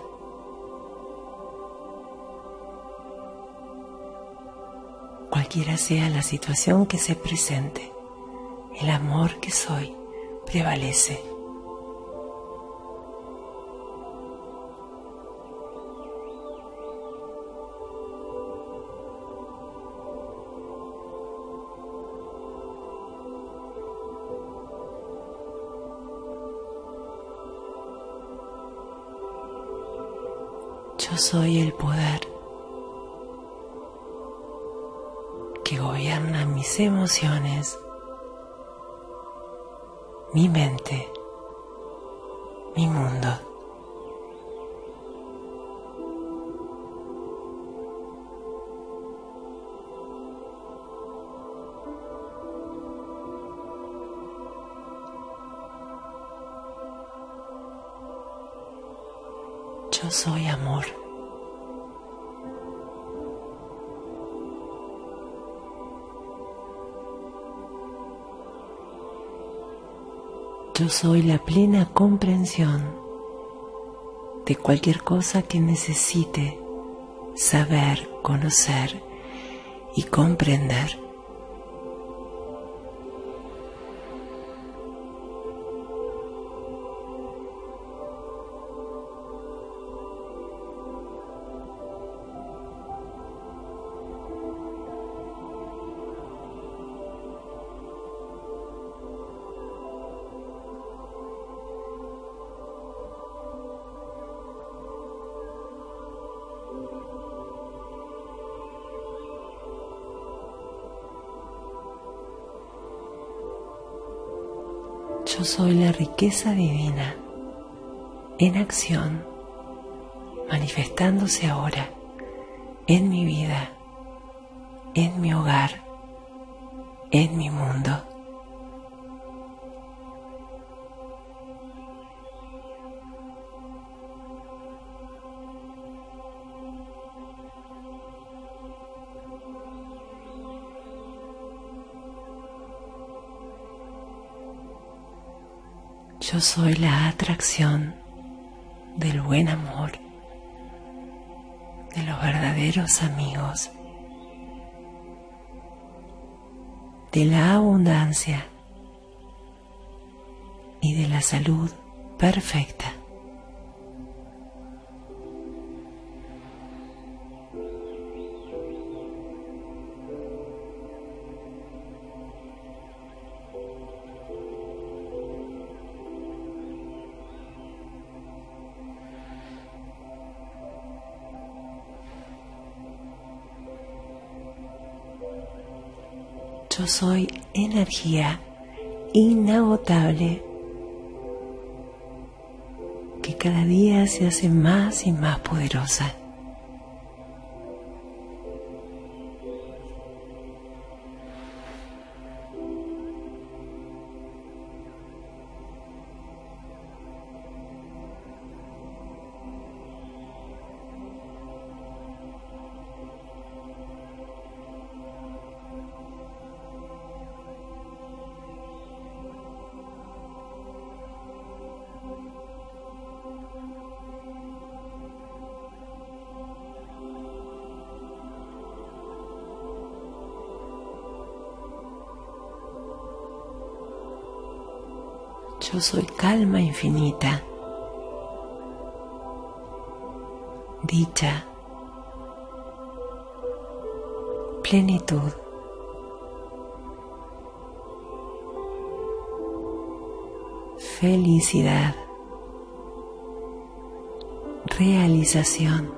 Cualquiera sea la situación que se presente, el amor que soy prevalece. Yo soy el poder que gobierna mis emociones, mi mente, mi mundo. Yo soy amor. Yo soy la plena comprensión de cualquier cosa que necesite saber, conocer y comprender. Yo soy la riqueza divina en acción, manifestándose ahora en mi vida, en mi hogar, en mi mundo. Yo soy la atracción del buen amor, de los verdaderos amigos, de la abundancia y de la salud perfecta. Yo soy energía inagotable que cada día se hace más y más poderosa. Yo soy calma infinita, dicha, plenitud, felicidad, realización,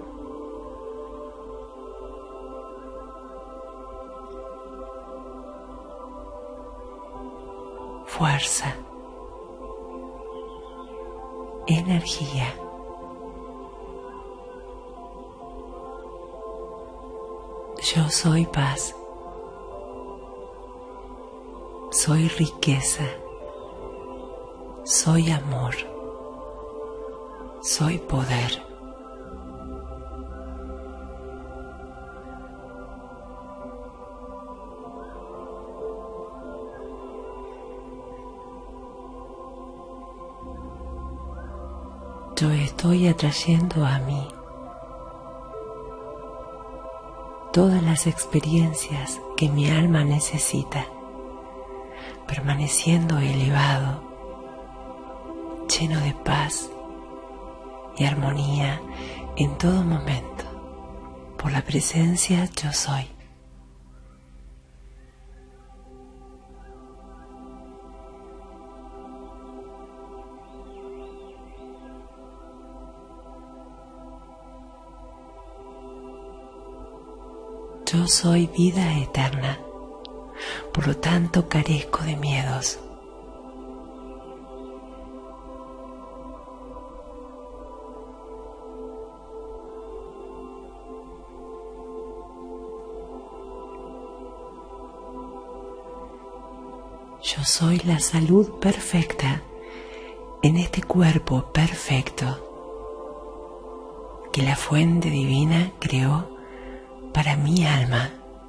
fuerza, energía. Yo soy paz, soy riqueza, soy amor, soy poder. Yo estoy atrayendo a mí todas las experiencias que mi alma necesita, permaneciendo elevado, lleno de paz y armonía en todo momento, por la presencia yo soy. Yo soy vida eterna, por lo tanto carezco de miedos. Yo soy la salud perfecta en este cuerpo perfecto. que la fuente divina creó para mi alma.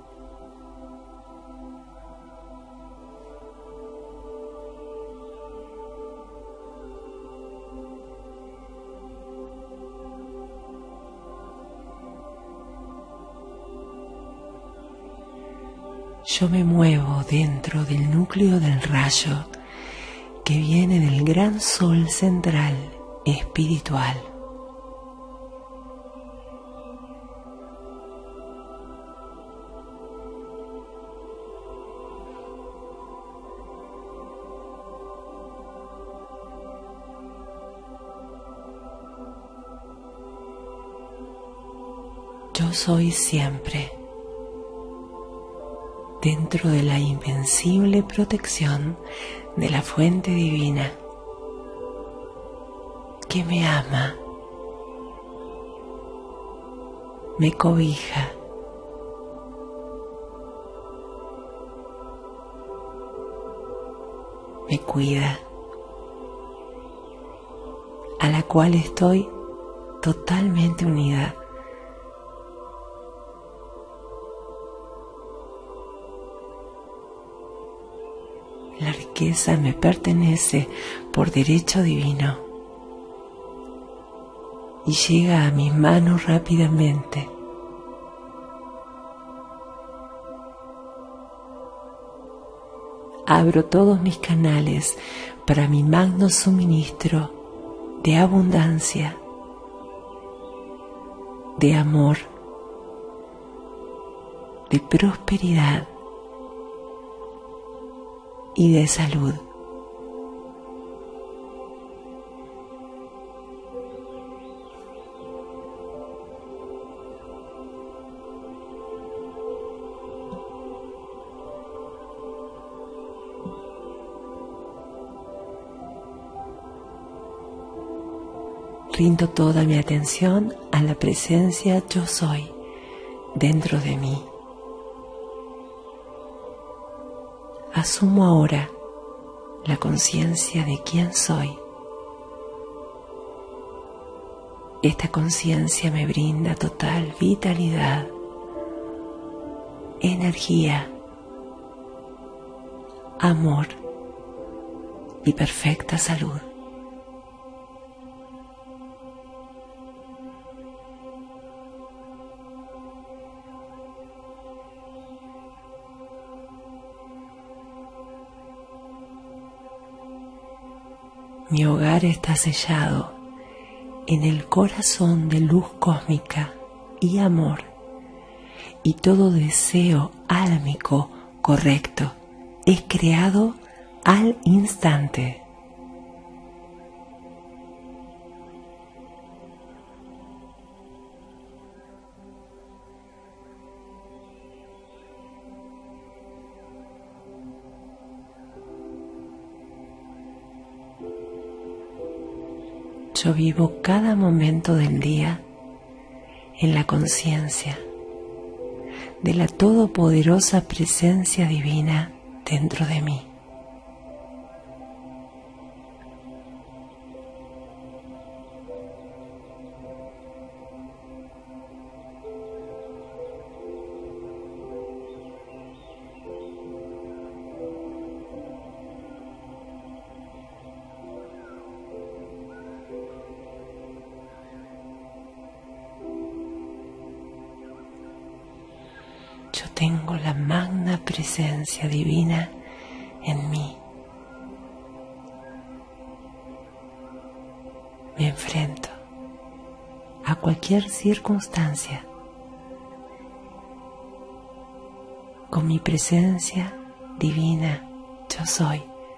Yo me muevo dentro del núcleo del rayo que viene del gran sol central espiritual. Yo soy siempre dentro de la invencible protección de la fuente divina que me ama, me cobija, me cuida, a la cual estoy totalmente unida. La riqueza me pertenece por derecho divino y llega a mis manos rápidamente. Abro todos mis canales para mi magno suministro de abundancia, de amor, de prosperidad y de salud. Rindo toda mi atención a la presencia yo soy dentro de mí. Asumo ahora la conciencia de quién soy. Esta conciencia me brinda total vitalidad, energía, amor y perfecta salud. Mi hogar está sellado en el corazón de luz cósmica y amor, y todo deseo álmico correcto es creado al instante. Yo vivo cada momento del día en la conciencia de la todopoderosa presencia divina dentro de mí. Yo tengo la magna presencia divina en mí. Me enfrento a cualquier circunstancia con mi presencia divina. Yo soy.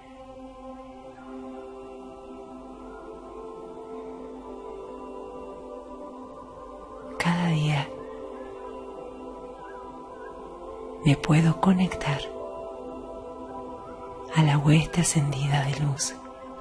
Cada día me puedo conectar a la hueste ascendida de luz.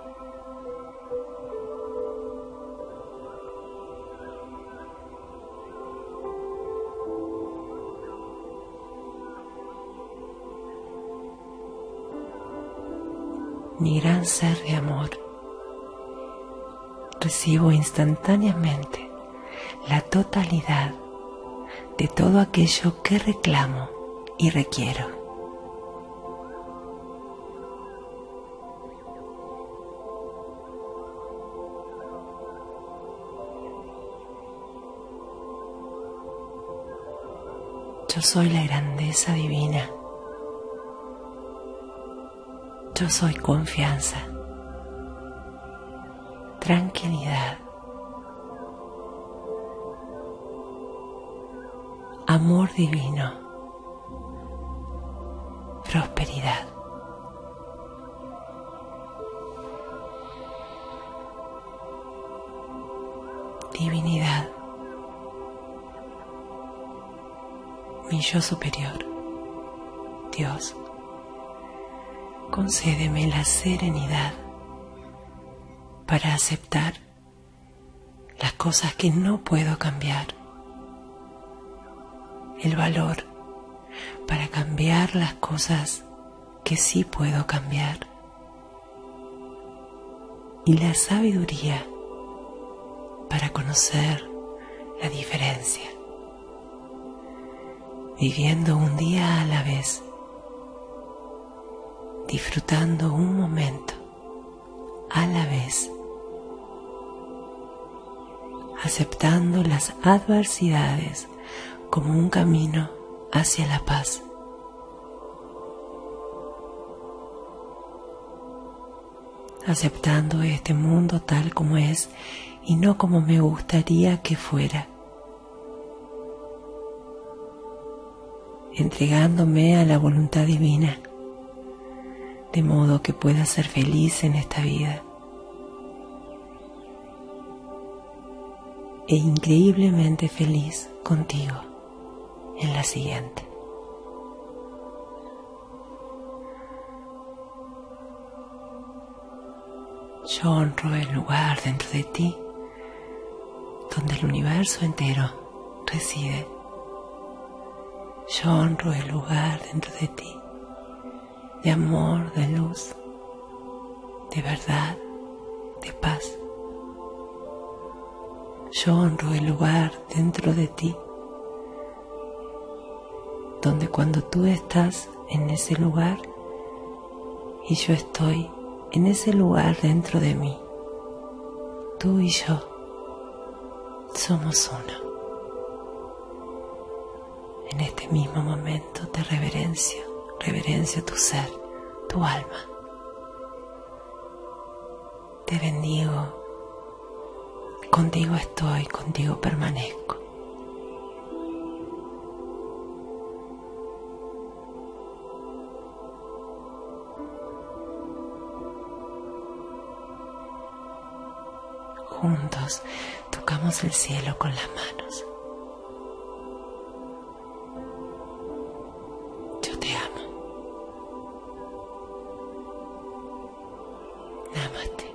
Mi gran ser de amor, recibo instantáneamente la totalidad de todo aquello que reclamo y requiero. Yo soy la grandeza divina. Yo soy confianza, tranquilidad, amor divino, prosperidad. Divinidad, mi yo superior, Dios, concédeme la serenidad para aceptar las cosas que no puedo cambiar, el valor para cambiar las cosas que sí puedo cambiar y la sabiduría para conocer la diferencia, viviendo un día a la vez, disfrutando un momento a la vez, aceptando las adversidades como un camino hacia la paz. Aceptando este mundo tal como es y no como me gustaría que fuera. Entregándome a la voluntad divina, de modo que pueda ser feliz en esta vida e increíblemente feliz contigo en la siguiente. Yo honro el lugar dentro de ti donde el universo entero reside. Yo honro el lugar dentro de ti de amor, de luz, de verdad, de paz. Yo honro el lugar dentro de ti donde cuando tú estás en ese lugar y yo estoy en ese lugar dentro de mí, tú y yo somos uno. En este mismo momento te reverencio tu ser, tu alma. Te bendigo, contigo estoy, contigo permanezco. Juntos tocamos el cielo con las manos. Yo te amo. Namaste.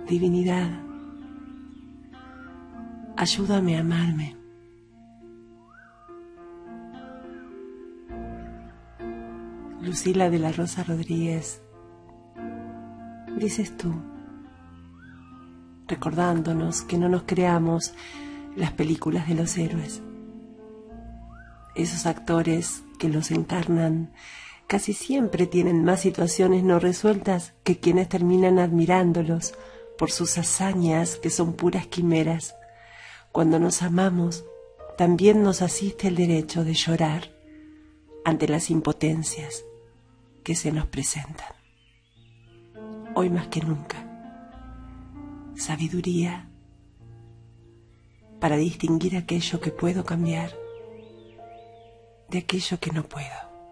Divinidad, ayúdame a amarme. Lucila de la Rosa Rodríguez, dices tú, recordándonos que no nos creamos las películas de los héroes. Esos actores que los encarnan casi siempre tienen más situaciones no resueltas que quienes terminan admirándolos por sus hazañas que son puras quimeras. Cuando nos amamos, también nos asiste el derecho de llorar ante las impotencias que se nos presentan. Hoy más que nunca, sabiduría para distinguir aquello que puedo cambiar de aquello que no puedo.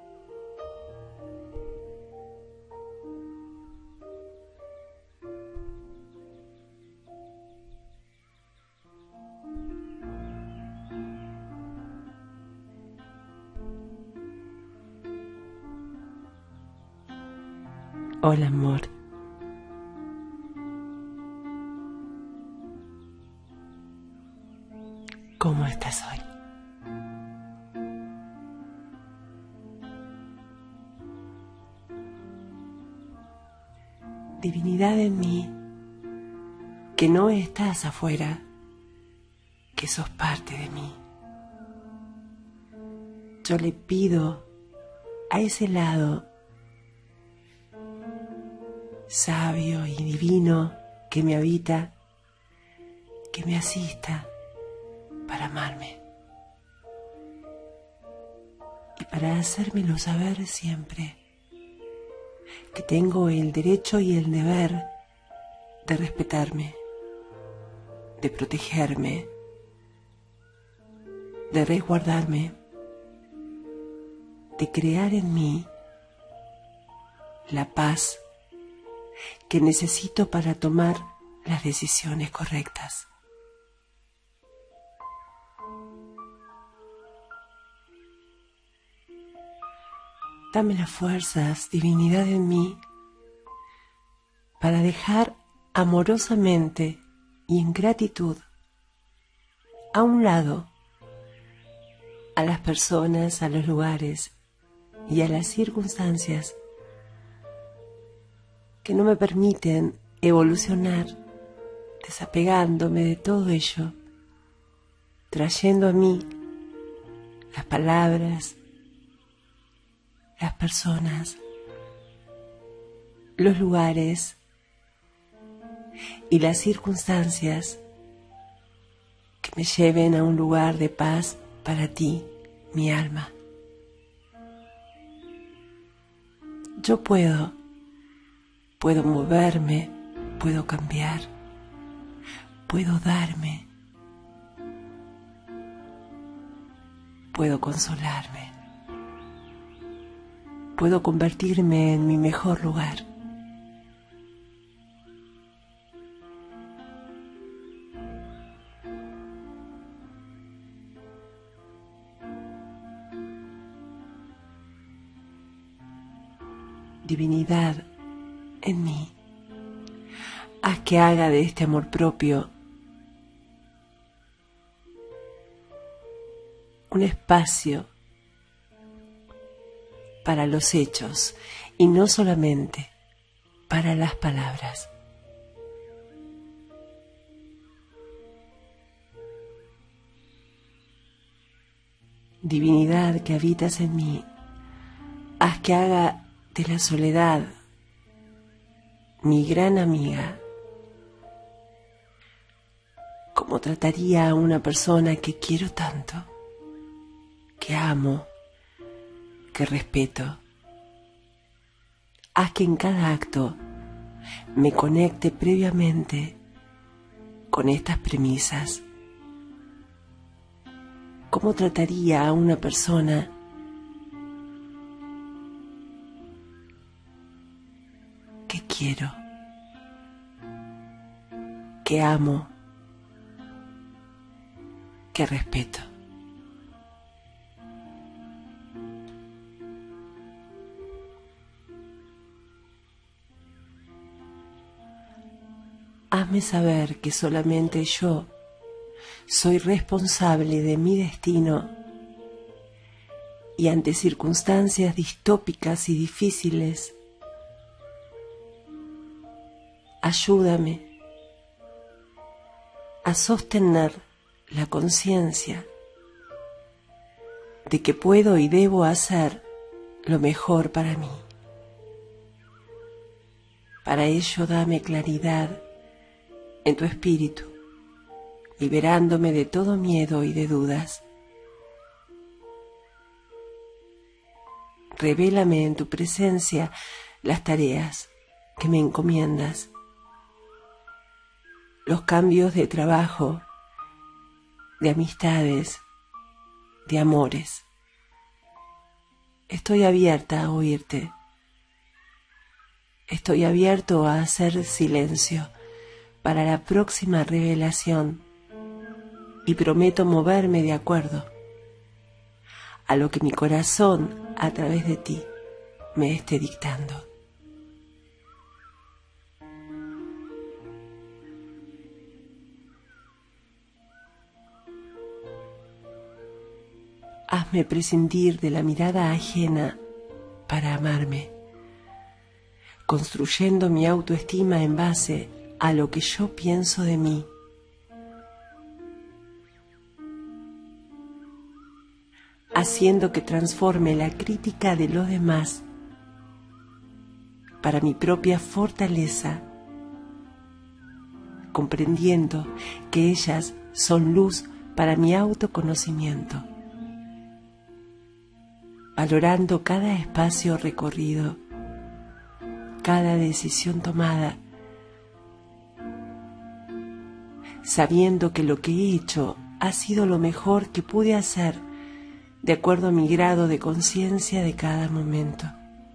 Hola, amor. ¿Cómo estás hoy? Divinidad en mí, que no estás afuera, que sos parte de mí. Yo le pido a ese lado sabio y divino que me habita, que me asista para amarme y para hacérmelo saber siempre, que tengo el derecho y el deber de respetarme, de protegerme, de resguardarme, de crear en mí la paz que necesito para tomar las decisiones correctas. Dame las fuerzas, divinidad en mí, para dejar amorosamente y en gratitud a un lado a las personas, a los lugares y a las circunstancias que no me permiten evolucionar, desapegándome de todo ello, trayendo a mí las palabras, las personas, los lugares y las circunstancias que me lleven a un lugar de paz para ti, mi alma. Yo puedo moverme, puedo cambiar, puedo darme, puedo consolarme, puedo convertirme en mi mejor lugar. Divinidad en mí, haz que haga de este amor propio un espacio para los hechos y no solamente para las palabras. Divinidad que habitas en mí, haz que haga de la soledad mi gran amiga. ¿Cómo trataría a una persona que quiero tanto, que amo, que respeto? Haz que en cada acto me conecte previamente con estas premisas. ¿Cómo trataría a una persona que quiero, que amo, que respeto? Hazme saber que solamente yo soy responsable de mi destino y ante circunstancias distópicas y difíciles, ayúdame a sostener la conciencia de que puedo y debo hacer lo mejor para mí. Para ello dame claridad en tu espíritu, liberándome de todo miedo y de dudas. Revélame en tu presencia las tareas que me encomiendas, los cambios de trabajo, de amistades, de amores. Estoy abierta a oírte. Estoy abierto a hacer silencio para la próxima revelación y prometo moverme de acuerdo a lo que mi corazón a través de ti me esté dictando. Hazme prescindir de la mirada ajena para amarme, construyendo mi autoestima en base a lo que yo pienso de mí. Haciendo que transforme la crítica de los demás para mi propia fortaleza, comprendiendo que ellas son luz para mi autoconocimiento, valorando cada espacio recorrido, cada decisión tomada, sabiendo que lo que he hecho ha sido lo mejor que pude hacer de acuerdo a mi grado de conciencia de cada momento.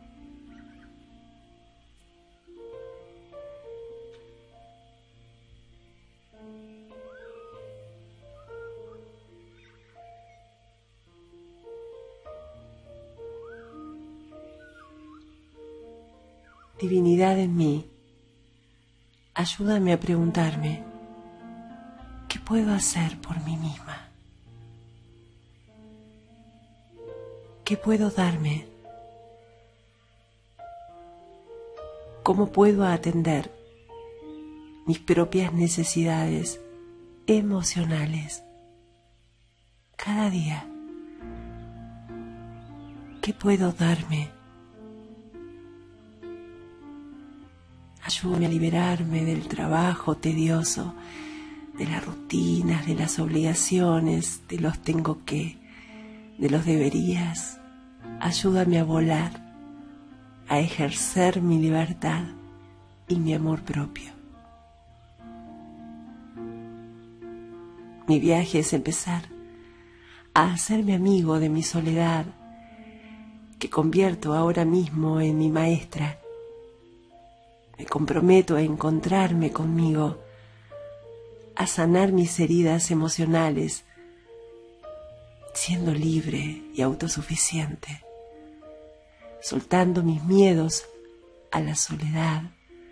Divinidad en mí, ayúdame a preguntarme, ¿qué puedo hacer por mí misma? ¿Qué puedo darme? ¿Cómo puedo atender mis propias necesidades emocionales cada día? ¿Qué puedo darme? Ayúdame a liberarme del trabajo tedioso, de las rutinas, de las obligaciones, de los tengo que, de los deberías. Ayúdame a volar, a ejercer mi libertad y mi amor propio. Mi viaje es empezar a hacerme amigo de mi soledad, que convierto ahora mismo en mi maestra. Me comprometo a encontrarme conmigo, a sanar mis heridas emocionales, siendo libre y autosuficiente, soltando mis miedos a la soledad,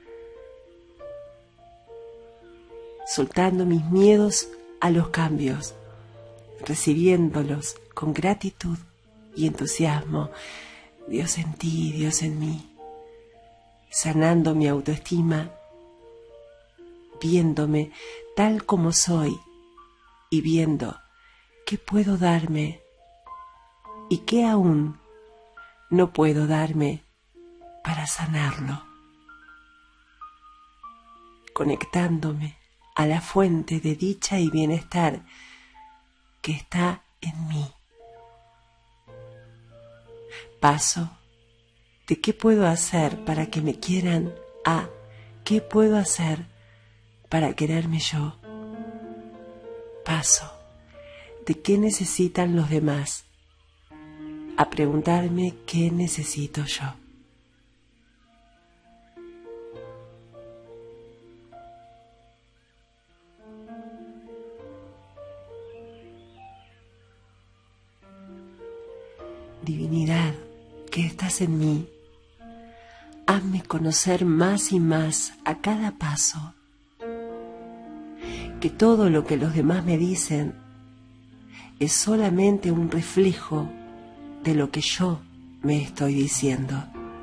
soltando mis miedos a los cambios, recibiéndolos con gratitud y entusiasmo. Dios en ti, Dios en mí, sanando mi autoestima, viéndome tal como soy y viendo qué puedo darme y qué aún no puedo darme para sanarlo, conectándome a la fuente de dicha y bienestar que está en mí. Paso de qué puedo hacer para que me quieran a qué puedo hacer para quererme yo. Paso de qué necesitan los demás a preguntarme qué necesito yo. Divinidad que estás en mí, hazme conocer más y más a cada paso que todo lo que los demás me dicen es solamente un reflejo de lo que yo me estoy diciendo.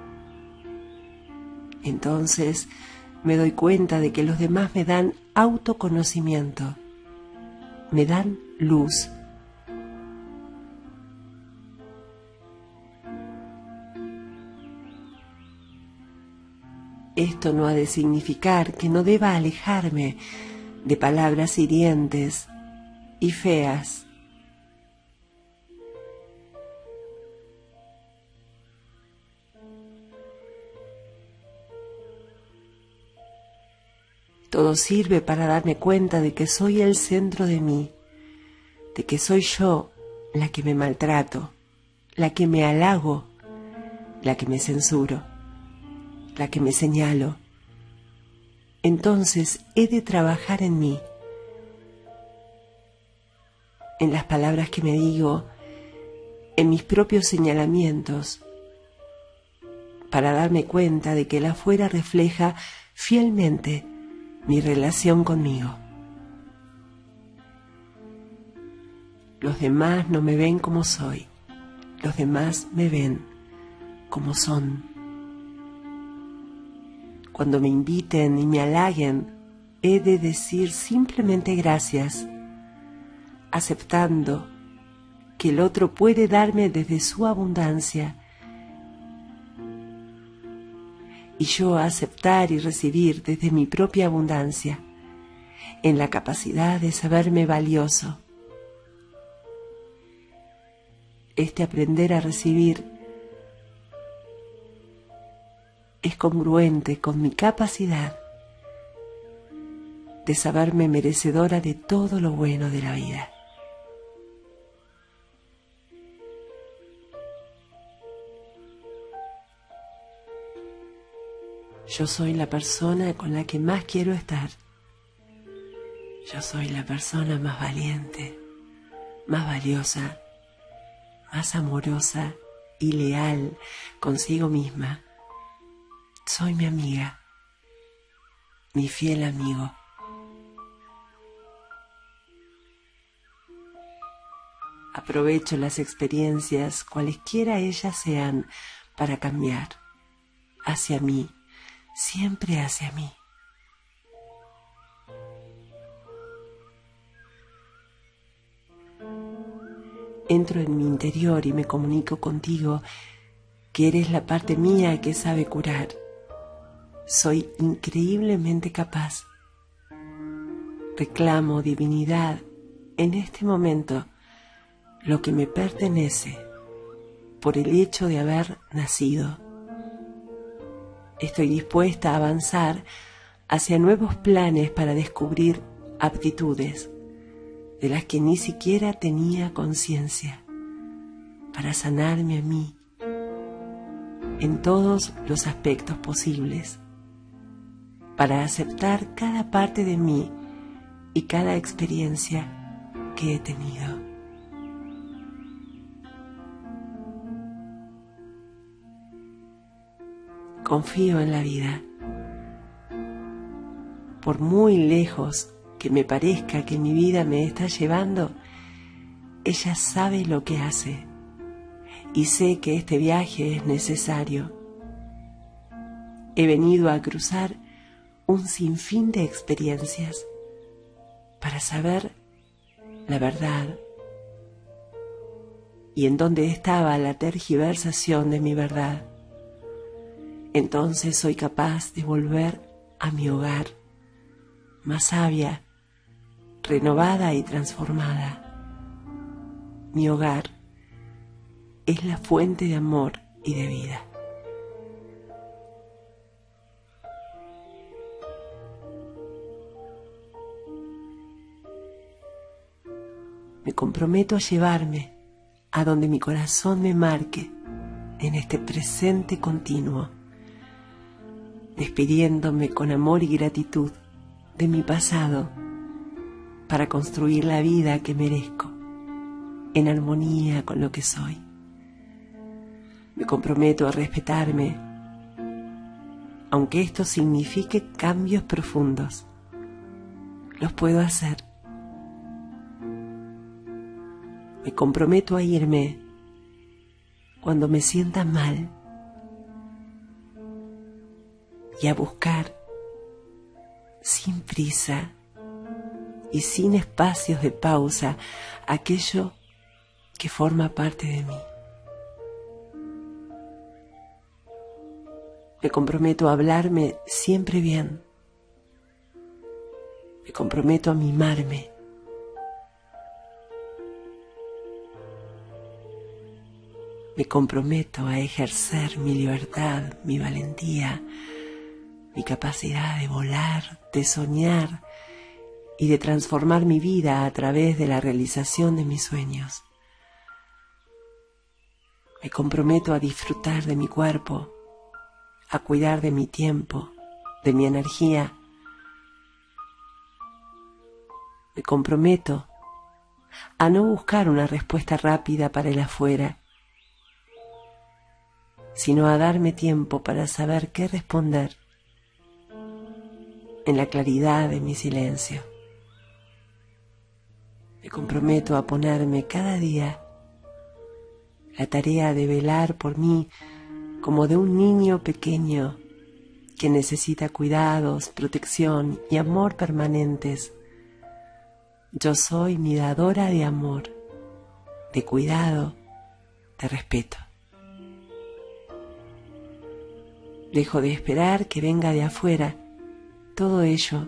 Entonces me doy cuenta de que los demás me dan autoconocimiento, me dan luz. Esto no ha de significar que no deba alejarme de palabras hirientes y feas. Todo sirve para darme cuenta de que soy el centro de mí, de que soy yo la que me maltrato, la que me halago, la que me censuro, la que me señalo. Entonces he de trabajar en mí, en las palabras que me digo, en mis propios señalamientos, para darme cuenta de que el afuera refleja fielmente mi relación conmigo. Los demás no me ven como soy, los demás me ven como son. Cuando me inviten y me halaguen, he de decir simplemente gracias, aceptando que el otro puede darme desde su abundancia y yo aceptar y recibir desde mi propia abundancia, en la capacidad de saberme valioso. Este aprender a recibir es congruente con mi capacidad de saberme merecedora de todo lo bueno de la vida. Yo soy la persona con la que más quiero estar. Yo soy la persona más valiente, más valiosa, más amorosa y leal consigo misma. Soy mi amiga, mi fiel amigo. Aprovecho las experiencias, cualesquiera ellas sean, para cambiar hacia mí, siempre hacia mí. Entro en mi interior y me comunico contigo, que eres la parte mía que sabe curar. Soy increíblemente capaz. Reclamo, divinidad, en este momento, lo que me pertenece por el hecho de haber nacido. Estoy dispuesta a avanzar hacia nuevos planes para descubrir aptitudes de las que ni siquiera tenía conciencia, para sanarme a mí en todos los aspectos posibles, para aceptar cada parte de mí y cada experiencia que he tenido. Confío en la vida. Por muy lejos que me parezca que mi vida me está llevando, ella sabe lo que hace y sé que este viaje es necesario. He venido a cruzar un sinfín de experiencias para saber la verdad y en dónde estaba la tergiversación de mi verdad. Entonces soy capaz de volver a mi hogar, más sabia, renovada y transformada. Mi hogar es la fuente de amor y de vida. Me comprometo a llevarme a donde mi corazón me marque en este presente continuo, despidiéndome con amor y gratitud de mi pasado para construir la vida que merezco, en armonía con lo que soy. Me comprometo a respetarme, aunque esto signifique cambios profundos. los puedo hacer. Me comprometo a irme cuando me sienta mal y a buscar sin prisa y sin espacios de pausa aquello que forma parte de mí. Me comprometo a hablarme siempre bien. Me comprometo a mimarme. Me comprometo a ejercer mi libertad, mi valentía, mi capacidad de volar, de soñar y de transformar mi vida a través de la realización de mis sueños. Me comprometo a disfrutar de mi cuerpo, a cuidar de mi tiempo, de mi energía. Me comprometo a no buscar una respuesta rápida para el afuera, sino a darme tiempo para saber qué responder en la claridad de mi silencio. Me comprometo a ponerme cada día la tarea de velar por mí como de un niño pequeño que necesita cuidados, protección y amor permanentes. Yo soy mi dadora de amor, de cuidado, de respeto. Dejo de esperar que venga de afuera todo ello,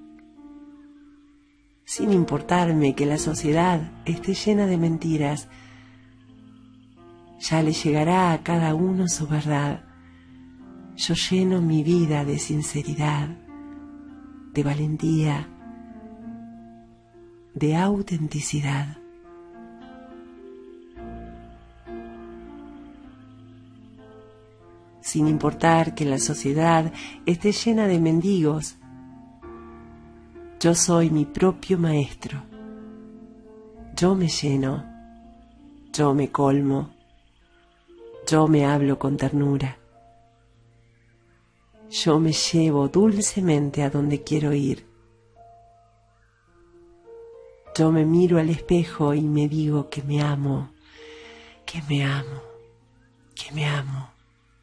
sin importarme que la sociedad esté llena de mentiras. Ya le llegará a cada uno su verdad. Yo lleno mi vida de sinceridad, de valentía, de autenticidad. Sin importar que la sociedad esté llena de mendigos, yo soy mi propio maestro. Yo me lleno, yo me colmo, yo me hablo con ternura. Yo me llevo dulcemente a donde quiero ir. Yo me miro al espejo y me digo que me amo, que me amo, que me amo,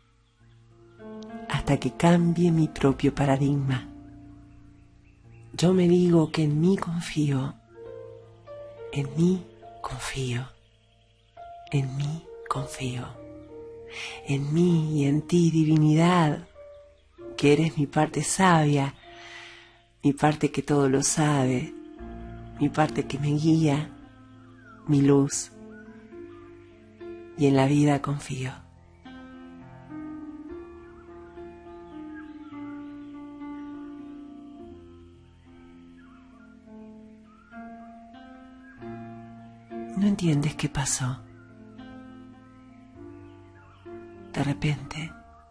hasta que cambie mi propio paradigma. Yo me digo que en mí confío, en mí confío, en mí confío, en mí y en ti, divinidad, que eres mi parte sabia, mi parte que todo lo sabe, mi parte que me guía, mi luz, y en la vida confío. No entiendes qué pasó. De repente,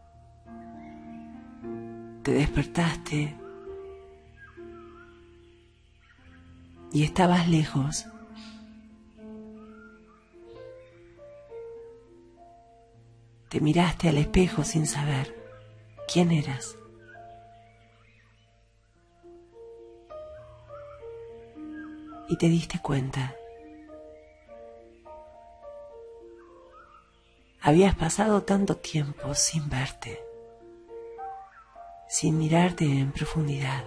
te despertaste y estabas lejos. Te miraste al espejo sin saber quién eras. Y te diste cuenta. Habías pasado tanto tiempo sin verte, sin mirarte en profundidad.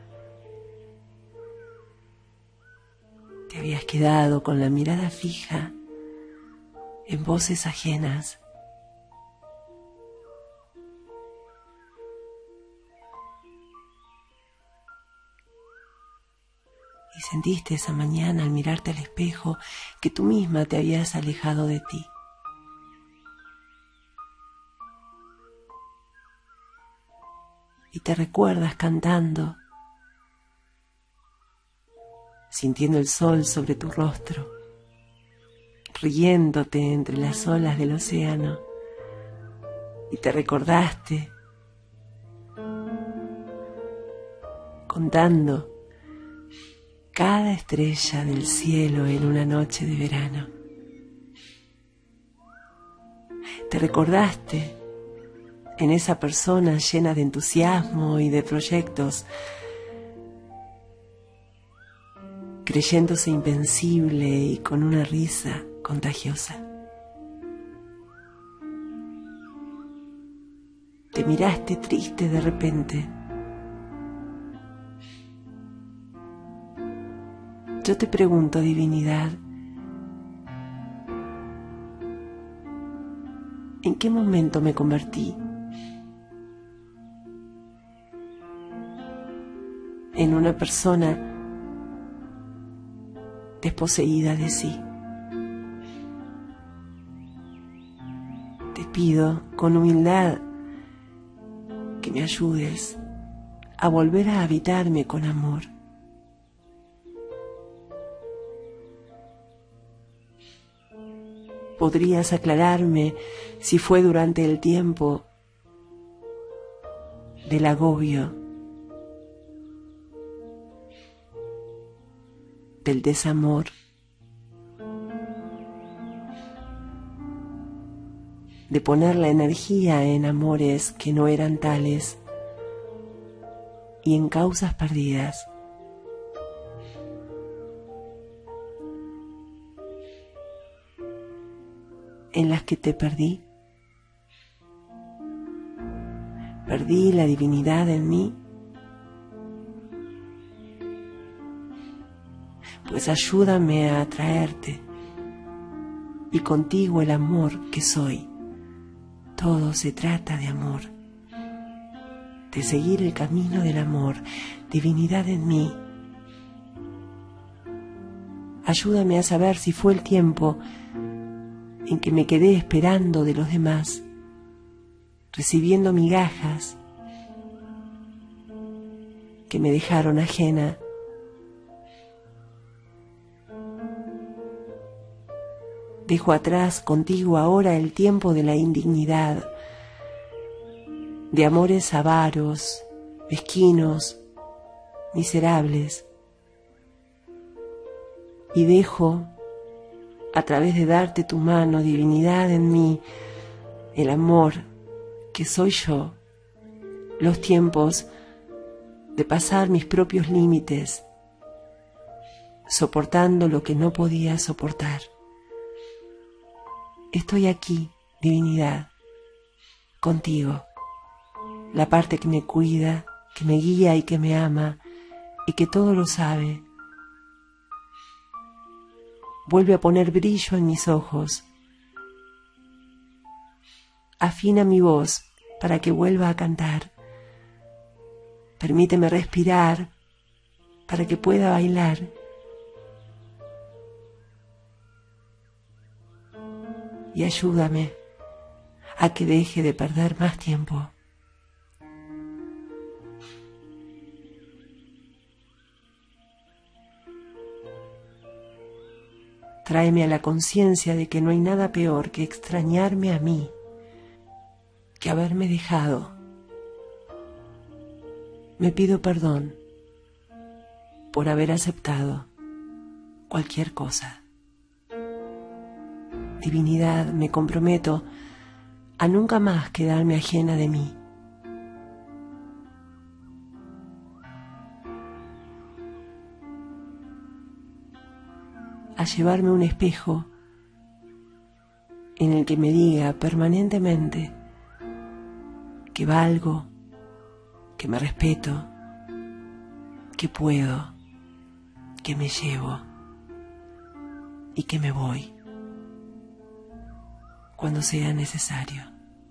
Te habías quedado con la mirada fija en voces ajenas. Y sentiste esa mañana al mirarte al espejo que tú misma te habías alejado de ti. Y te recuerdas cantando, sintiendo el sol sobre tu rostro, riéndote entre las olas del océano. Y te recordaste contando cada estrella del cielo en una noche de verano. Te recordaste en esa persona llena de entusiasmo y de proyectos, creyéndose invencible y con una risa contagiosa. Te miraste triste de repente. Yo te pregunto, divinidad, ¿en qué momento me convertí en una persona desposeída de sí? Te pido con humildad que me ayudes a volver a habitarme con amor. ¿Podrías aclararme si fue durante el tiempo del agobio, del desamor, de poner la energía en amores que no eran tales y en causas perdidas? En las que te perdí. Perdí la divinidad en mí. Pues ayúdame a atraerte y contigo el amor que soy. Todo se trata de amor, de seguir el camino del amor, divinidad en mí. Ayúdame a saber si fue el tiempo en que me quedé esperando de los demás, recibiendo migajas que me dejaron ajena. Dejo atrás contigo ahora el tiempo de la indignidad, de amores avaros, mezquinos, miserables, y dejo, a través de darte tu mano, divinidad en mí, el amor que soy yo, los tiempos de pasar mis propios límites, soportando lo que no podía soportar. Estoy aquí, divinidad, contigo, la parte que me cuida, que me guía y que me ama, y que todo lo sabe. Vuelve a poner brillo en mis ojos. Afina mi voz para que vuelva a cantar. Permíteme respirar para que pueda bailar. Y ayúdame a que deje de perder más tiempo. Tráeme a la conciencia de que no hay nada peor que extrañarme a mí, que haberme dejado. Me pido perdón por haber aceptado cualquier cosa. Divinidad, me comprometo a nunca más quedarme ajena de mí. A llevarme un espejo en el que me diga permanentemente que valgo, que me respeto, que puedo, que me llevo y que me voy cuando sea necesario.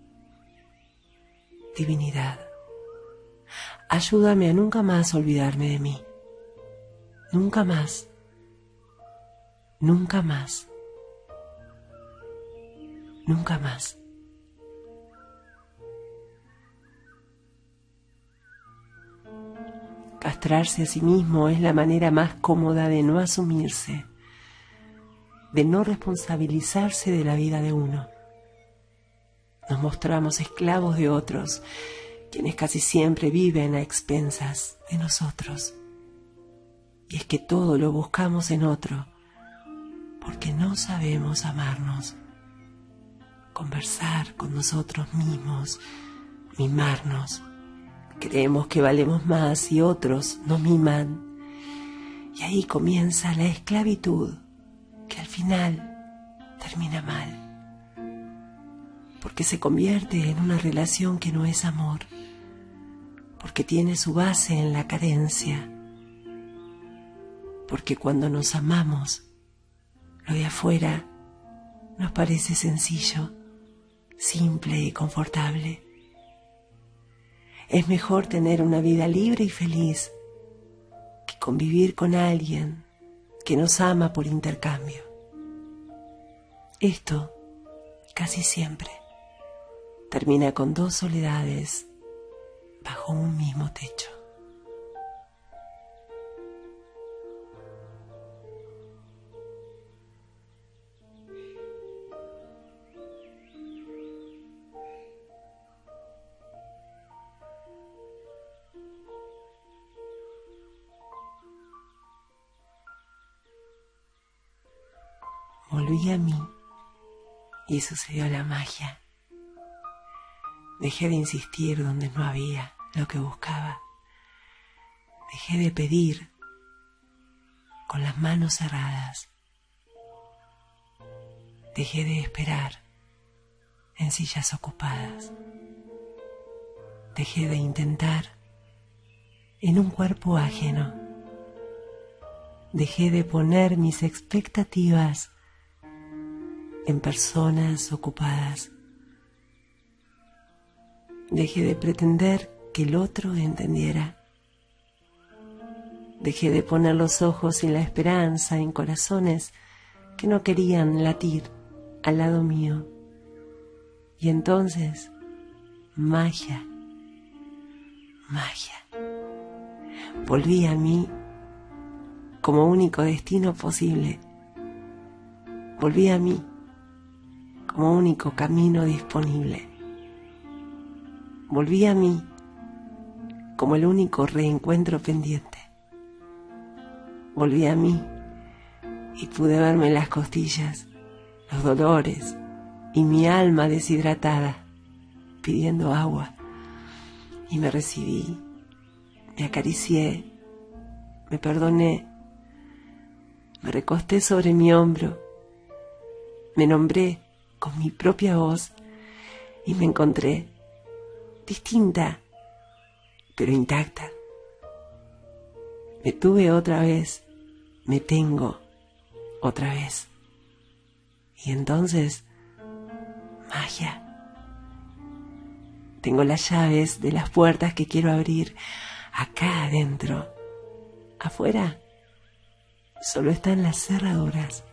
Divinidad, ayúdame a nunca más olvidarme de mí. Nunca más. Nunca más. Nunca más. Castrarse a sí mismo es la manera más cómoda de no asumirse, de no responsabilizarse de la vida de uno. Nos mostramos esclavos de otros, quienes casi siempre viven a expensas de nosotros. Y es que todo lo buscamos en otro, porque no sabemos amarnos, conversar con nosotros mismos, mimarnos. Creemos que valemos más y otros nos miman. Y ahí comienza la esclavitud, que al final termina mal, porque se convierte en una relación que no es amor, porque tiene su base en la carencia, porque cuando nos amamos, lo de afuera nos parece sencillo, simple y confortable. Es mejor tener una vida libre y feliz que convivir con alguien que nos ama por intercambio. Esto, casi siempre, termina con dos soledades bajo un mismo techo. Volví a mí y sucedió la magia. Dejé de insistir donde no había lo que buscaba. Dejé de pedir con las manos cerradas. Dejé de esperar en sillas ocupadas. Dejé de intentar en un cuerpo ajeno. Dejé de poner mis expectativas en personas ocupadas. Dejé de pretender que el otro entendiera. Dejé de poner los ojos y la esperanza en corazones que no querían latir al lado mío. Y entonces, magia, magia. Volví a mí como único destino posible. Volví a mí como único camino disponible. Volví a mí como el único reencuentro pendiente. Volví a mí y pude verme las costillas, los dolores y mi alma deshidratada, pidiendo agua. Y me recibí, me acaricié, me perdoné, me recosté sobre mi hombro, me nombré con mi propia voz y me encontré distinta, pero intacta. Me tuve otra vez, me tengo otra vez. Y entonces, magia. Tengo las llaves de las puertas que quiero abrir acá adentro. Afuera solo están las cerraduras.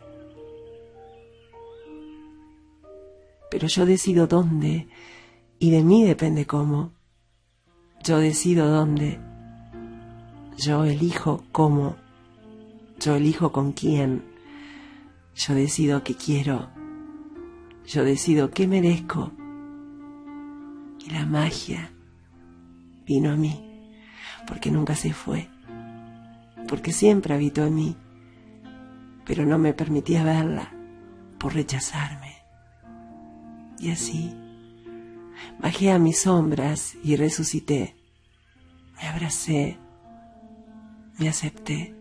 Pero yo decido dónde, y de mí depende cómo. Yo decido dónde. Yo elijo cómo. Yo elijo con quién. Yo decido qué quiero. Yo decido qué merezco. Y la magia vino a mí, porque nunca se fue, porque siempre habitó en mí, pero no me permitía verla por rechazarme. Y así bajé a mis sombras y resucité. Me abracé, me acepté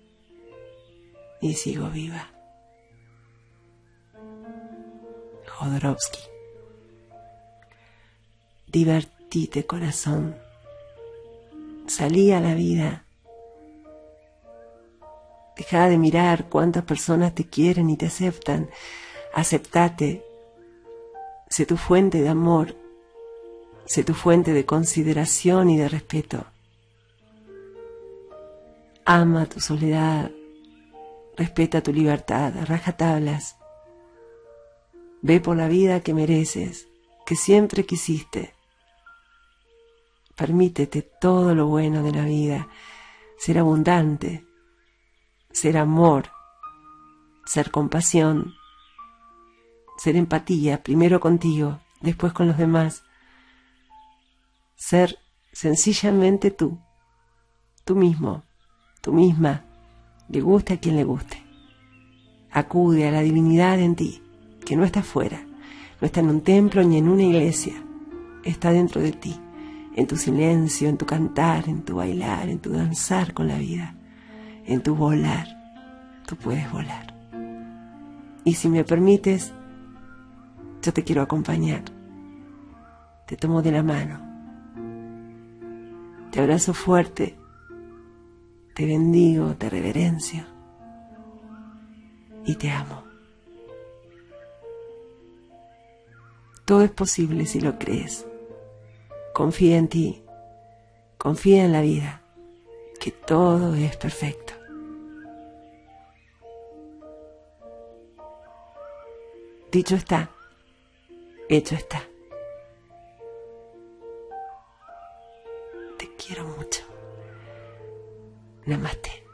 y sigo viva. Jodorowsky. Divertite, corazón. Salí a la vida. Deja de mirar cuántas personas te quieren y te aceptan. Aceptate. Sé tu fuente de amor. Sé tu fuente de consideración y de respeto. Ama tu soledad. Respeta tu libertad. A rajatablas. Ve por la vida que mereces, que siempre quisiste. Permítete todo lo bueno de la vida. Ser abundante. Ser amor. Ser compasión. Ser empatía, primero contigo, después con los demás. Ser sencillamente tú mismo, tú misma, le guste a quien le guste. Acude a la divinidad en ti, que no está fuera, no está en un templo ni en una iglesia, está dentro de ti, en tu silencio, en tu cantar, en tu bailar, en tu danzar con la vida, en tu volar, tú puedes volar. Y si me permites, yo te quiero acompañar. Te tomo de la mano. Te abrazo fuerte. Te bendigo, te reverencio. Y te amo. Todo es posible si lo crees. Confía en ti. Confía en la vida. Que todo es perfecto. Dicho está, hecho está. Te quiero mucho. Namaste.